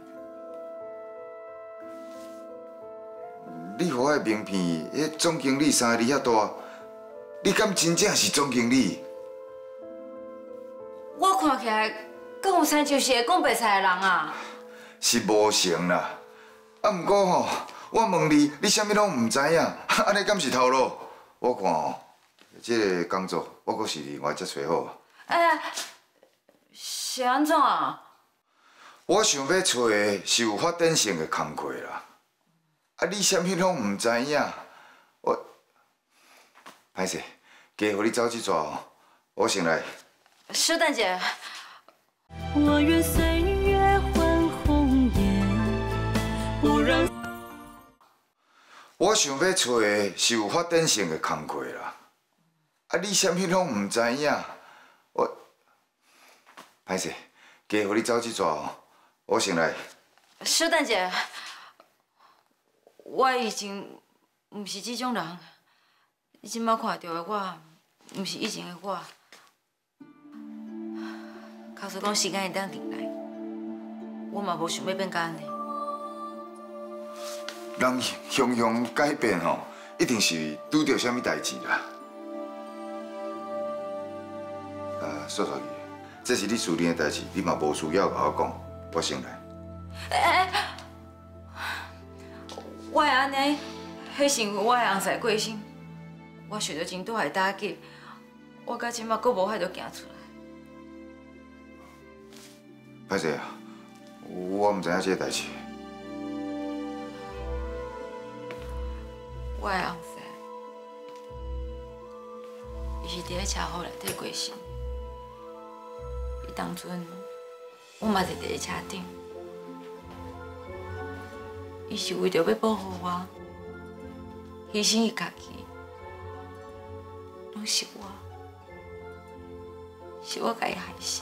你予我的名片，迄总经理3个字遐大，你敢真正是总经理？ 我看起来敢有像就是会讲白菜的人啊？ 是无成啦。啊，毋过吼，我问你，你啥物拢毋知影，安尼敢是头路？我看吼，这个工作我阁是另外再找好。 是安怎啊？ 我想要找的是有发展性的工课啦。啊，你啥物拢毋知影，我歹势，加互你走一逝，我先来。 稍等者。 我愿岁月换红颜，不让。 我想要找的是有发展性的工课啦。啊，你啥物拢毋知影，我歹势，加互你走一逝，我先来。 稍等者。我已经毋是这种人，你即摆看到的我，毋是以前的我。假使讲时间会当停来，我嘛无想要变甲安尼。 人雄雄改变吼，一定是拄到啥物代志啦。说说去，这是你私人的代志，你嘛无需要甲我讲，我先来。 我会安尼，迄是因为我的红婿过身， 我受到真大的打击，我到即马阁无法度行出来。 歹势啊，我唔知影这个代志。 我的翁婿，伊是伫咧车祸内底过身。伊当阵，我嘛是伫咧车顶。伊是为着要保护我，牺牲伊家己，拢是我甲伊害死。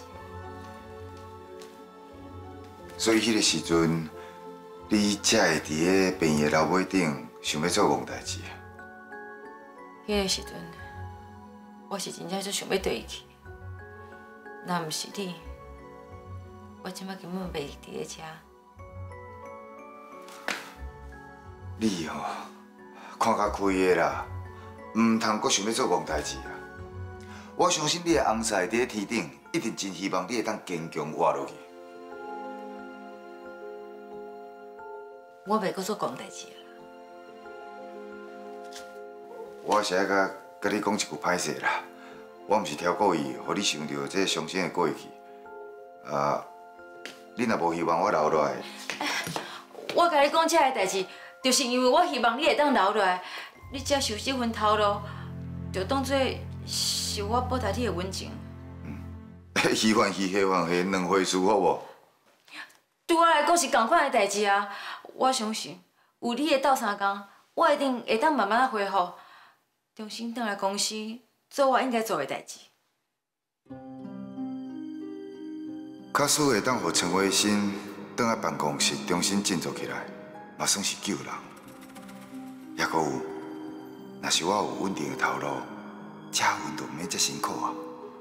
所以迄个时阵，你才会伫咧便宜的楼尾顶想要做戆代志。 迄个时阵，我是真正就想要对伊去，若毋是你，我即摆根本袂伫咧遮。 你吼，看较开的啦，唔通阁想要做戆代志啊！我相信你的翁婿伫咧天顶，一定真希望你会当坚强活落去。 我袂阁做戆代志啦。 我是爱甲你讲一句歹势啦，我毋是挑故意，互你想到这伤心的过去。你若无希望我留落来， 我甲你讲这个代志，就是因为我希望你会当留落来，你接受这份头路，就当做是我报答你的恩情。 稀饭稀稀饭稀两回事，好无？ 对我来讲是同款的代志啊！我相信有你的斗相共，我一定会当慢慢恢复，重新回来公司做我应该做的代志。 假使会当互陈伟新倒来办公室重新振作起来，嘛算是救人。也阁有，若是我有稳定的头路，这份就毋免遮辛苦啊。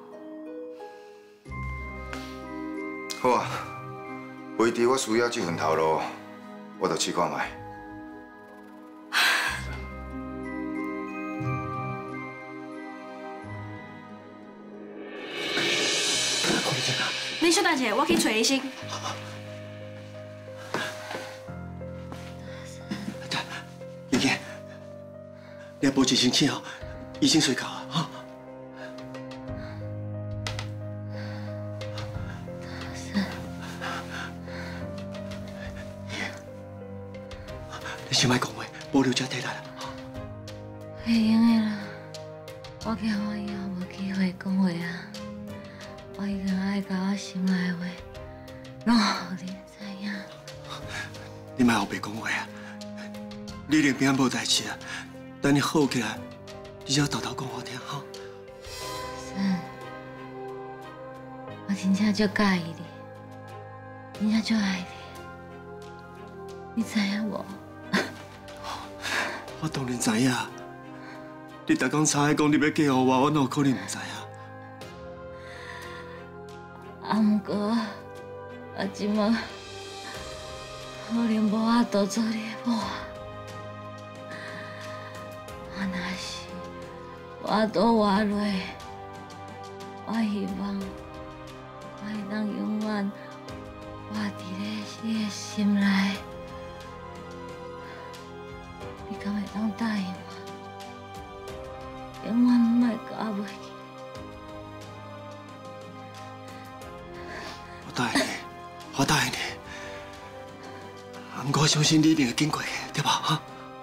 好啊，为伫我需要这份头路，我就试看卖。 恁小等者，我去找医生。 妍妍，你要保持清醒哦，医生睡觉啊，哈。你先莫讲话，保留这体力啦。 会用的啦，我惊我以后无机会讲话啊。我已经爱甲我心内的话，拢互你知影。 你莫后白讲话啊！你连平安无代志啊，等你好起来，你才偷偷讲我听哈。 是，我真正足介意你，真正足爱你，你知影无？ 我当然知影，你逐工吵讲你要嫁互我哪可能唔知影？ 毋过，我即马可能无法度做你的某啊。我若是我倒活落，我希望我会当永远活伫咧你的心内。你敢会当答应我，永远唔莫甲我袂记？ 我答应你，不过我相信你一定会经过的，对吧？哈。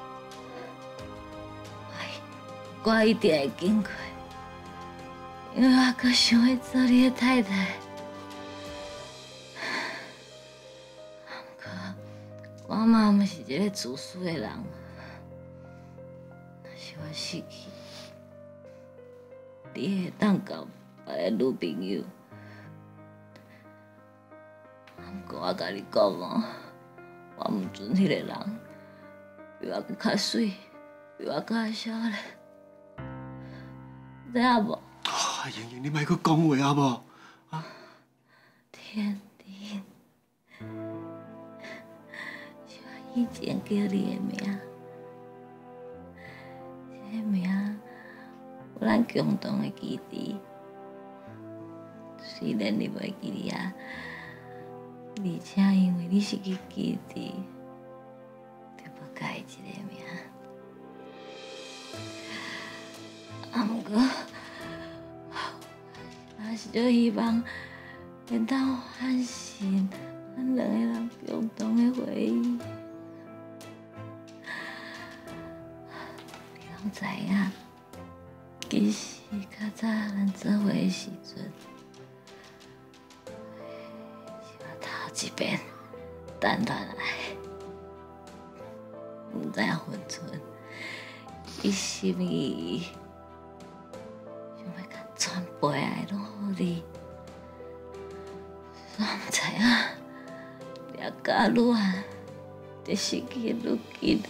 我一定会经过，因为我阁想要做你的太太。不过，我嘛毋是一个自私的人。若是我死去，你会当交别个女朋友。不过我甲你讲哦，我唔准迄个人比我更较水，比我更较少年。知影无？ 莹莹，你莫阁讲话好无？啊！ 天顶，是我以前叫你的名，这个名有咱共同的基地。虽然你袂记哩啊，而且因为你是去基地，就要改这个名。 毋过，还是就希望会当唤醒咱两个人共同的回忆。你拢知影，其实较早咱做伙的时阵，是我头一遍单恋来，毋知影分寸，伊心意。 全部的爱拢予你，我毋知影，越加愈暗，就失去愈紧。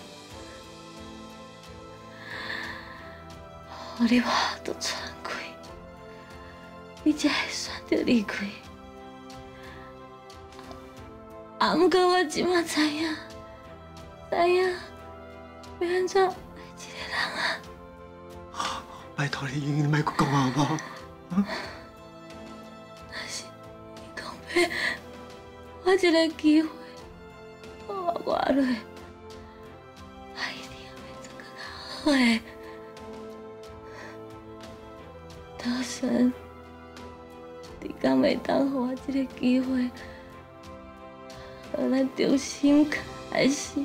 予你我都喘开，你才会选择离开。啊，毋过我即马知影，要安怎爱一个人啊？ 拜托你，永远莫搁讲好不好？ 但是你讲要我一个机会，我落，我一定会做更好的。大神，你敢袂当给我一个机会，让咱重新开始？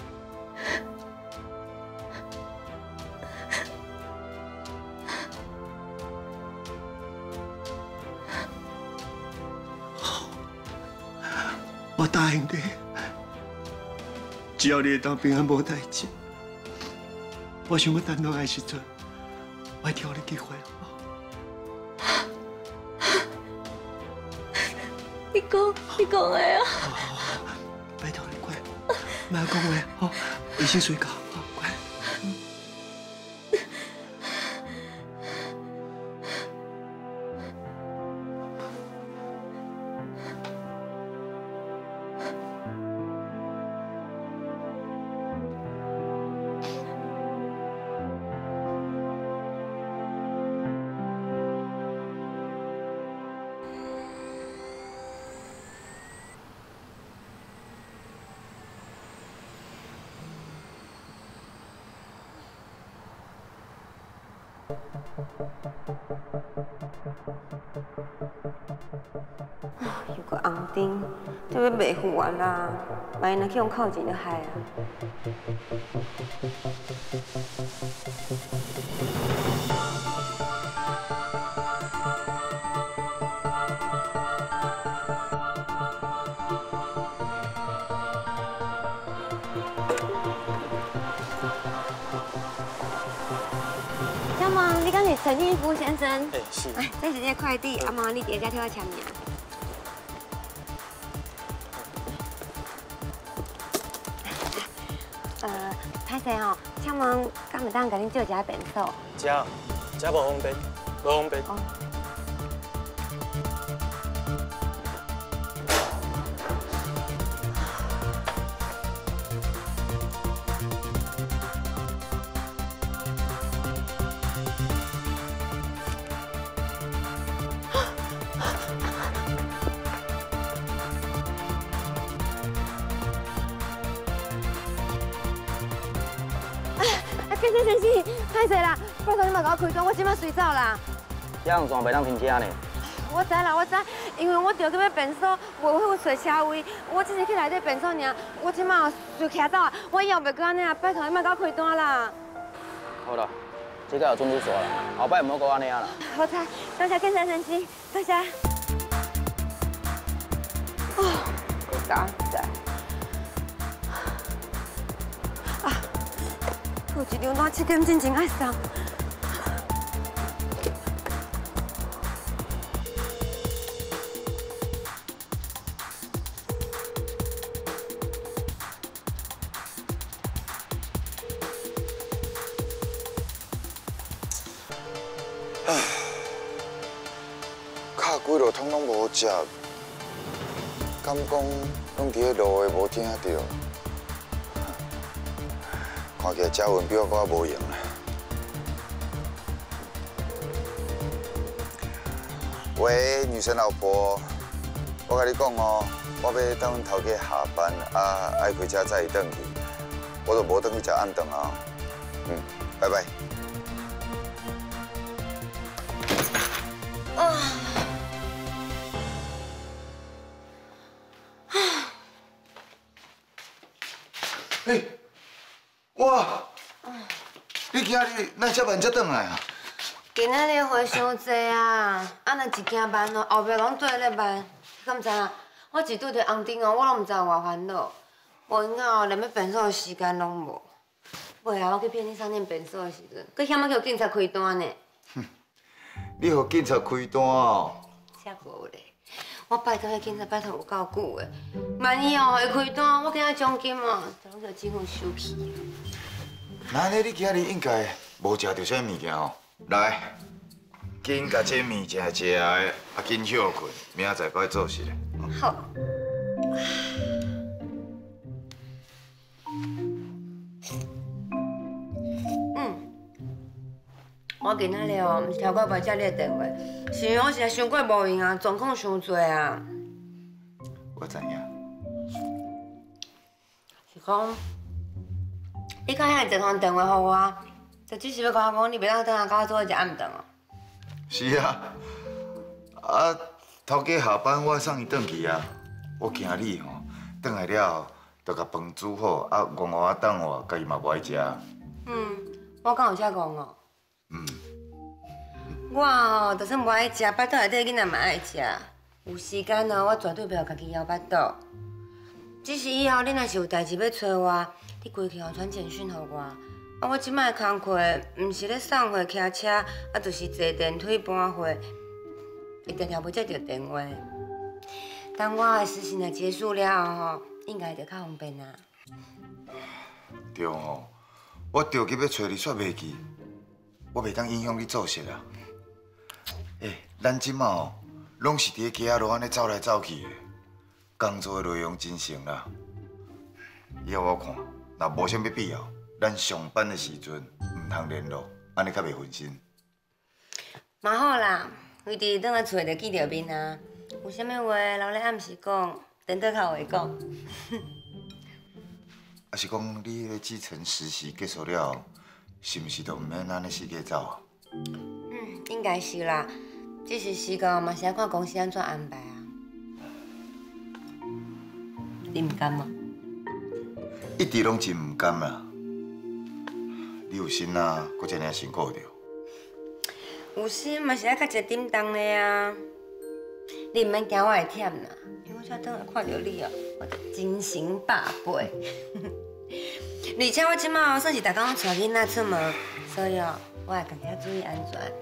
我答应你，只要你会当平安无代志，我想要单独的时阵，我会挑你机会，好不好？ 你讲的啊！ 拜托你乖，莫讲话，好，安心睡觉，好乖。 又搁红灯，这要卖付完啦，万一若去用扣钱就害啊！小毛，你敢是陈义夫先生？ 哎，是。 哎，这是这个快递，阿毛，你伫遮替我签名。歹势吼，请问敢会当甲恁借一下便所？ 这无方便，无方便。 哦。先生，歹势啦，拜托你莫甲我开单，我即马随走啦。 这样线袂当停车呢。 我知啦，我知，因为我着去要便所，无去找车位，我只是去内底便所尔。我即马就徛走啊，我以后袂搁安尼啊，拜托你莫甲我开单啦。 好啦，这个有准你说啦，后摆唔好搁安尼啊啦。 好彩，多谢先生先生，多谢。哦，感谢。有一张单7点钟前爱送。 卡几落通拢无食，敢讲拢伫咧路的无听到。 看起来嘉文比我搁无用啦。喂，女神老婆，我甲你讲哦，我要等阮头家下班爱开车载伊转去，我就无转去食暗顿啊。拜拜。 哇！你今日哪遮慢才转来啊？ 今仔日花伤济啊！啊，若一件慢哦，后壁拢对咧慢。你敢知影？我一拄着红灯哦，我拢毋知有偌烦恼。无影哦，连要变数的时间拢无。尾啊，我去便利商店变数的时阵，佮险啊叫警察开单呢。 你互警察开单哦？ 才无咧！我拜托迄警察拜托有够久的，万一哦，伊开单，我惊遐奖金哦，就拢叫政府收去。 那安尼你今日应该无食着啥物件哦？来，紧甲这物件食下，啊紧休困，明仔载搁来做事咧。 好。我今仔日哦，毋是超过袂接你的电话，是因为我实在伤过无闲啊，状况伤多啊。 我知影。 是讲，你刚才一通电话互我，就只是要甲我讲，你袂当等下甲我做一暗顿哦。 是啊，啊，头家下班我送伊转去啊。我惊你吼，转来了，就甲饭煮好，啊，晏晏等我，家己嘛无爱食。 我敢有遮讲哦。我哦，就算无爱食，巴肚内底囡仔嘛爱食。有时间哦，我绝对袂互家己枵巴肚。只是以后你若是有代志要找我，你规气哦传简讯互我。啊，我即摆工课毋是咧送货、骑车，啊，就是坐电梯搬货，一定袂接到电话。等我的事情若结束了后吼，应该就较方便啦。 对吼，我着急要找你煞袂记，我袂当影响你做事啊。咱即马哦，拢是伫咧街仔路安尼走来走去的，工作的内容真成啦。以后我看，若无啥物必要，咱上班的时阵唔通联络，安尼较袂分心。 嘛好啦，规日倒来厝就见着面啊，有啥物话留咧暗时讲，等倒较会讲。 啊是讲你迄个基层实习结束了，是毋是就毋免安尼四界走啊？ 应该是啦，只是时间嘛是要看公司安怎安排啊。你唔甘吗？ 一直拢真唔甘啦。你有心啊，搁遮尔辛苦着。 有心嘛是爱较一点当的啊。你唔免惊我会忝啦，因为我才倒来看到你哦，我就精神百倍。而且我即马算是逐工带囡仔出门，所以哦，我会家己注意安全。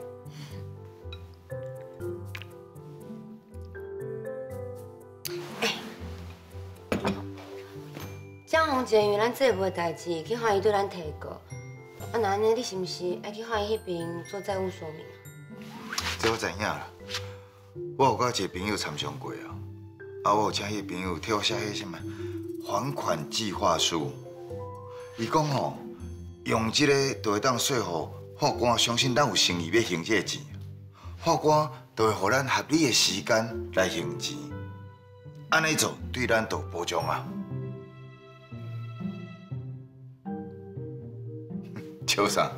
蒋宏杰因为咱这部的代志去法院对咱提告，啊，那安尼你是毋是爱去法院迄边做债务说明啊？ 这我知影啦，我有甲一个朋友参详过啊，啊，我有请迄个朋友替我写迄什么还款计划书。伊讲吼，用这个就会当说服法官相信咱有诚意要还这个钱，法官就会予咱合理的时间来还钱，安尼做对咱就有保障啊。笑啥？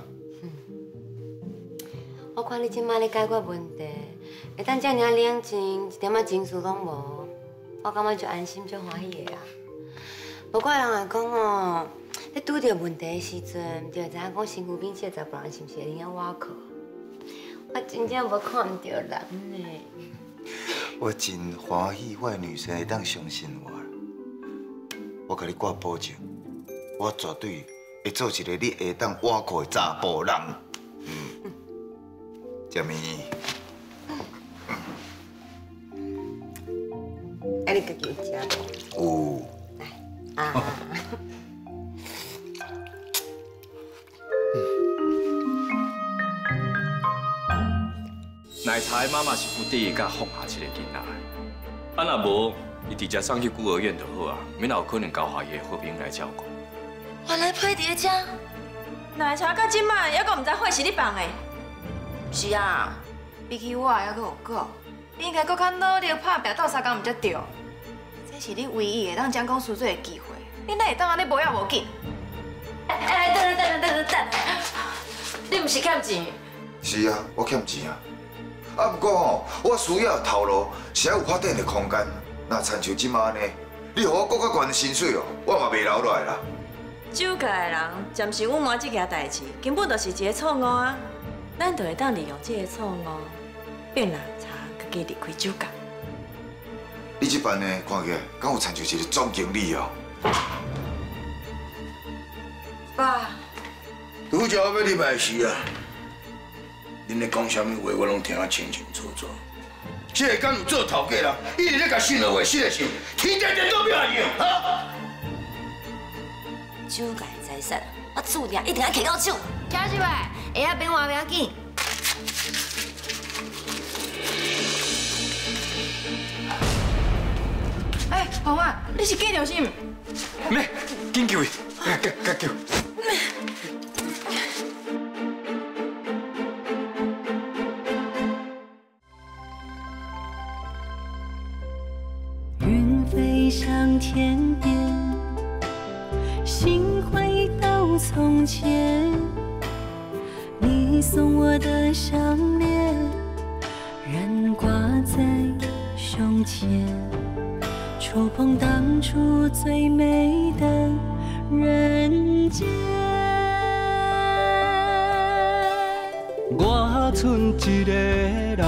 我看你即摆咧解决问题，会当遮尔冷静，一点仔情绪拢无，我感觉就安心就欢喜的啊。不过人来讲哦，你拄着问题的时阵，就会知影讲身躯边这10个人是毋是会领我靠？我真正无看唔到人呢。 我真欢喜，我的女神会当相信我。我甲你挂保证，我绝对会做一个你会当倚靠的查甫人。食面。 啊，你家己有食无？ 有。 来啊。 奶茶的妈妈是不得已甲放下这个囡仔的，啊若无，伊直接送去孤儿院就好啊，免有可能交下伊的好朋友来照顾。 原来配伫遮， 奶茶到即摆还阁唔知伙是你放的？ 是啊，比起我还阁有够，你应该阁较努力拍拼斗相共唔才对。这是你唯一会当将功赎罪的机会，你哪会当安尼无要无紧？等，你唔是欠钱？ 是啊，我欠钱啊。啊，不过吼，我需要头路，是要有发展的空间。那亲像即马安尼，你予我搁较悬的薪水哦，我嘛袂留落来啦。 酒界的人暂时隐瞒这件代志，根本就是一个错误啊！咱就会当利用这个错误，变蓝茶，佮加离开酒界。 你这办呢，看起来敢有参像一个总经理哦。 爸， 拄则我要你办事啊！恁咧讲啥物话，我拢听啊清清楚楚。这个敢有做头家人，一直咧甲信的话信的信，天天颠倒表样啊！ 酒界财产，我注定一定要摕到手。听出来，会晓变话袂要紧。 哎，红啊，你是见着什么？ 咩？紧救伊！甲救！ 云飞上天边，心回到从前。你送我的项链，仍挂在胸前。触碰当初最美的人间。 我剩一个人，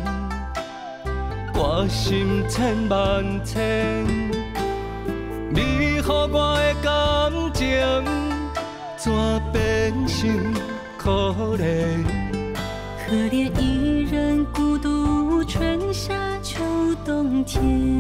我心千万千。你予我的感情，怎变成可怜？ 可怜一人孤独，春夏秋冬天。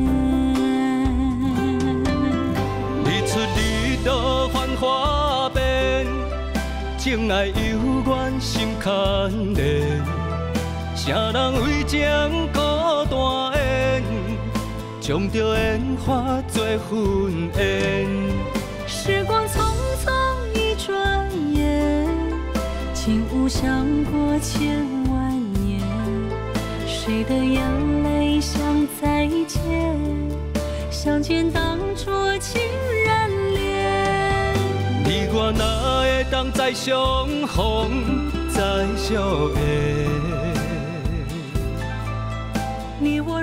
路繁华变，情爱犹原心牵连。啥人为情孤单缘，将着烟花做婚宴。 时光匆匆一转眼，竟无想过千万年。谁的眼泪像再见？相见当初情人恋。 你我哪会当再相逢，再相会？ 你我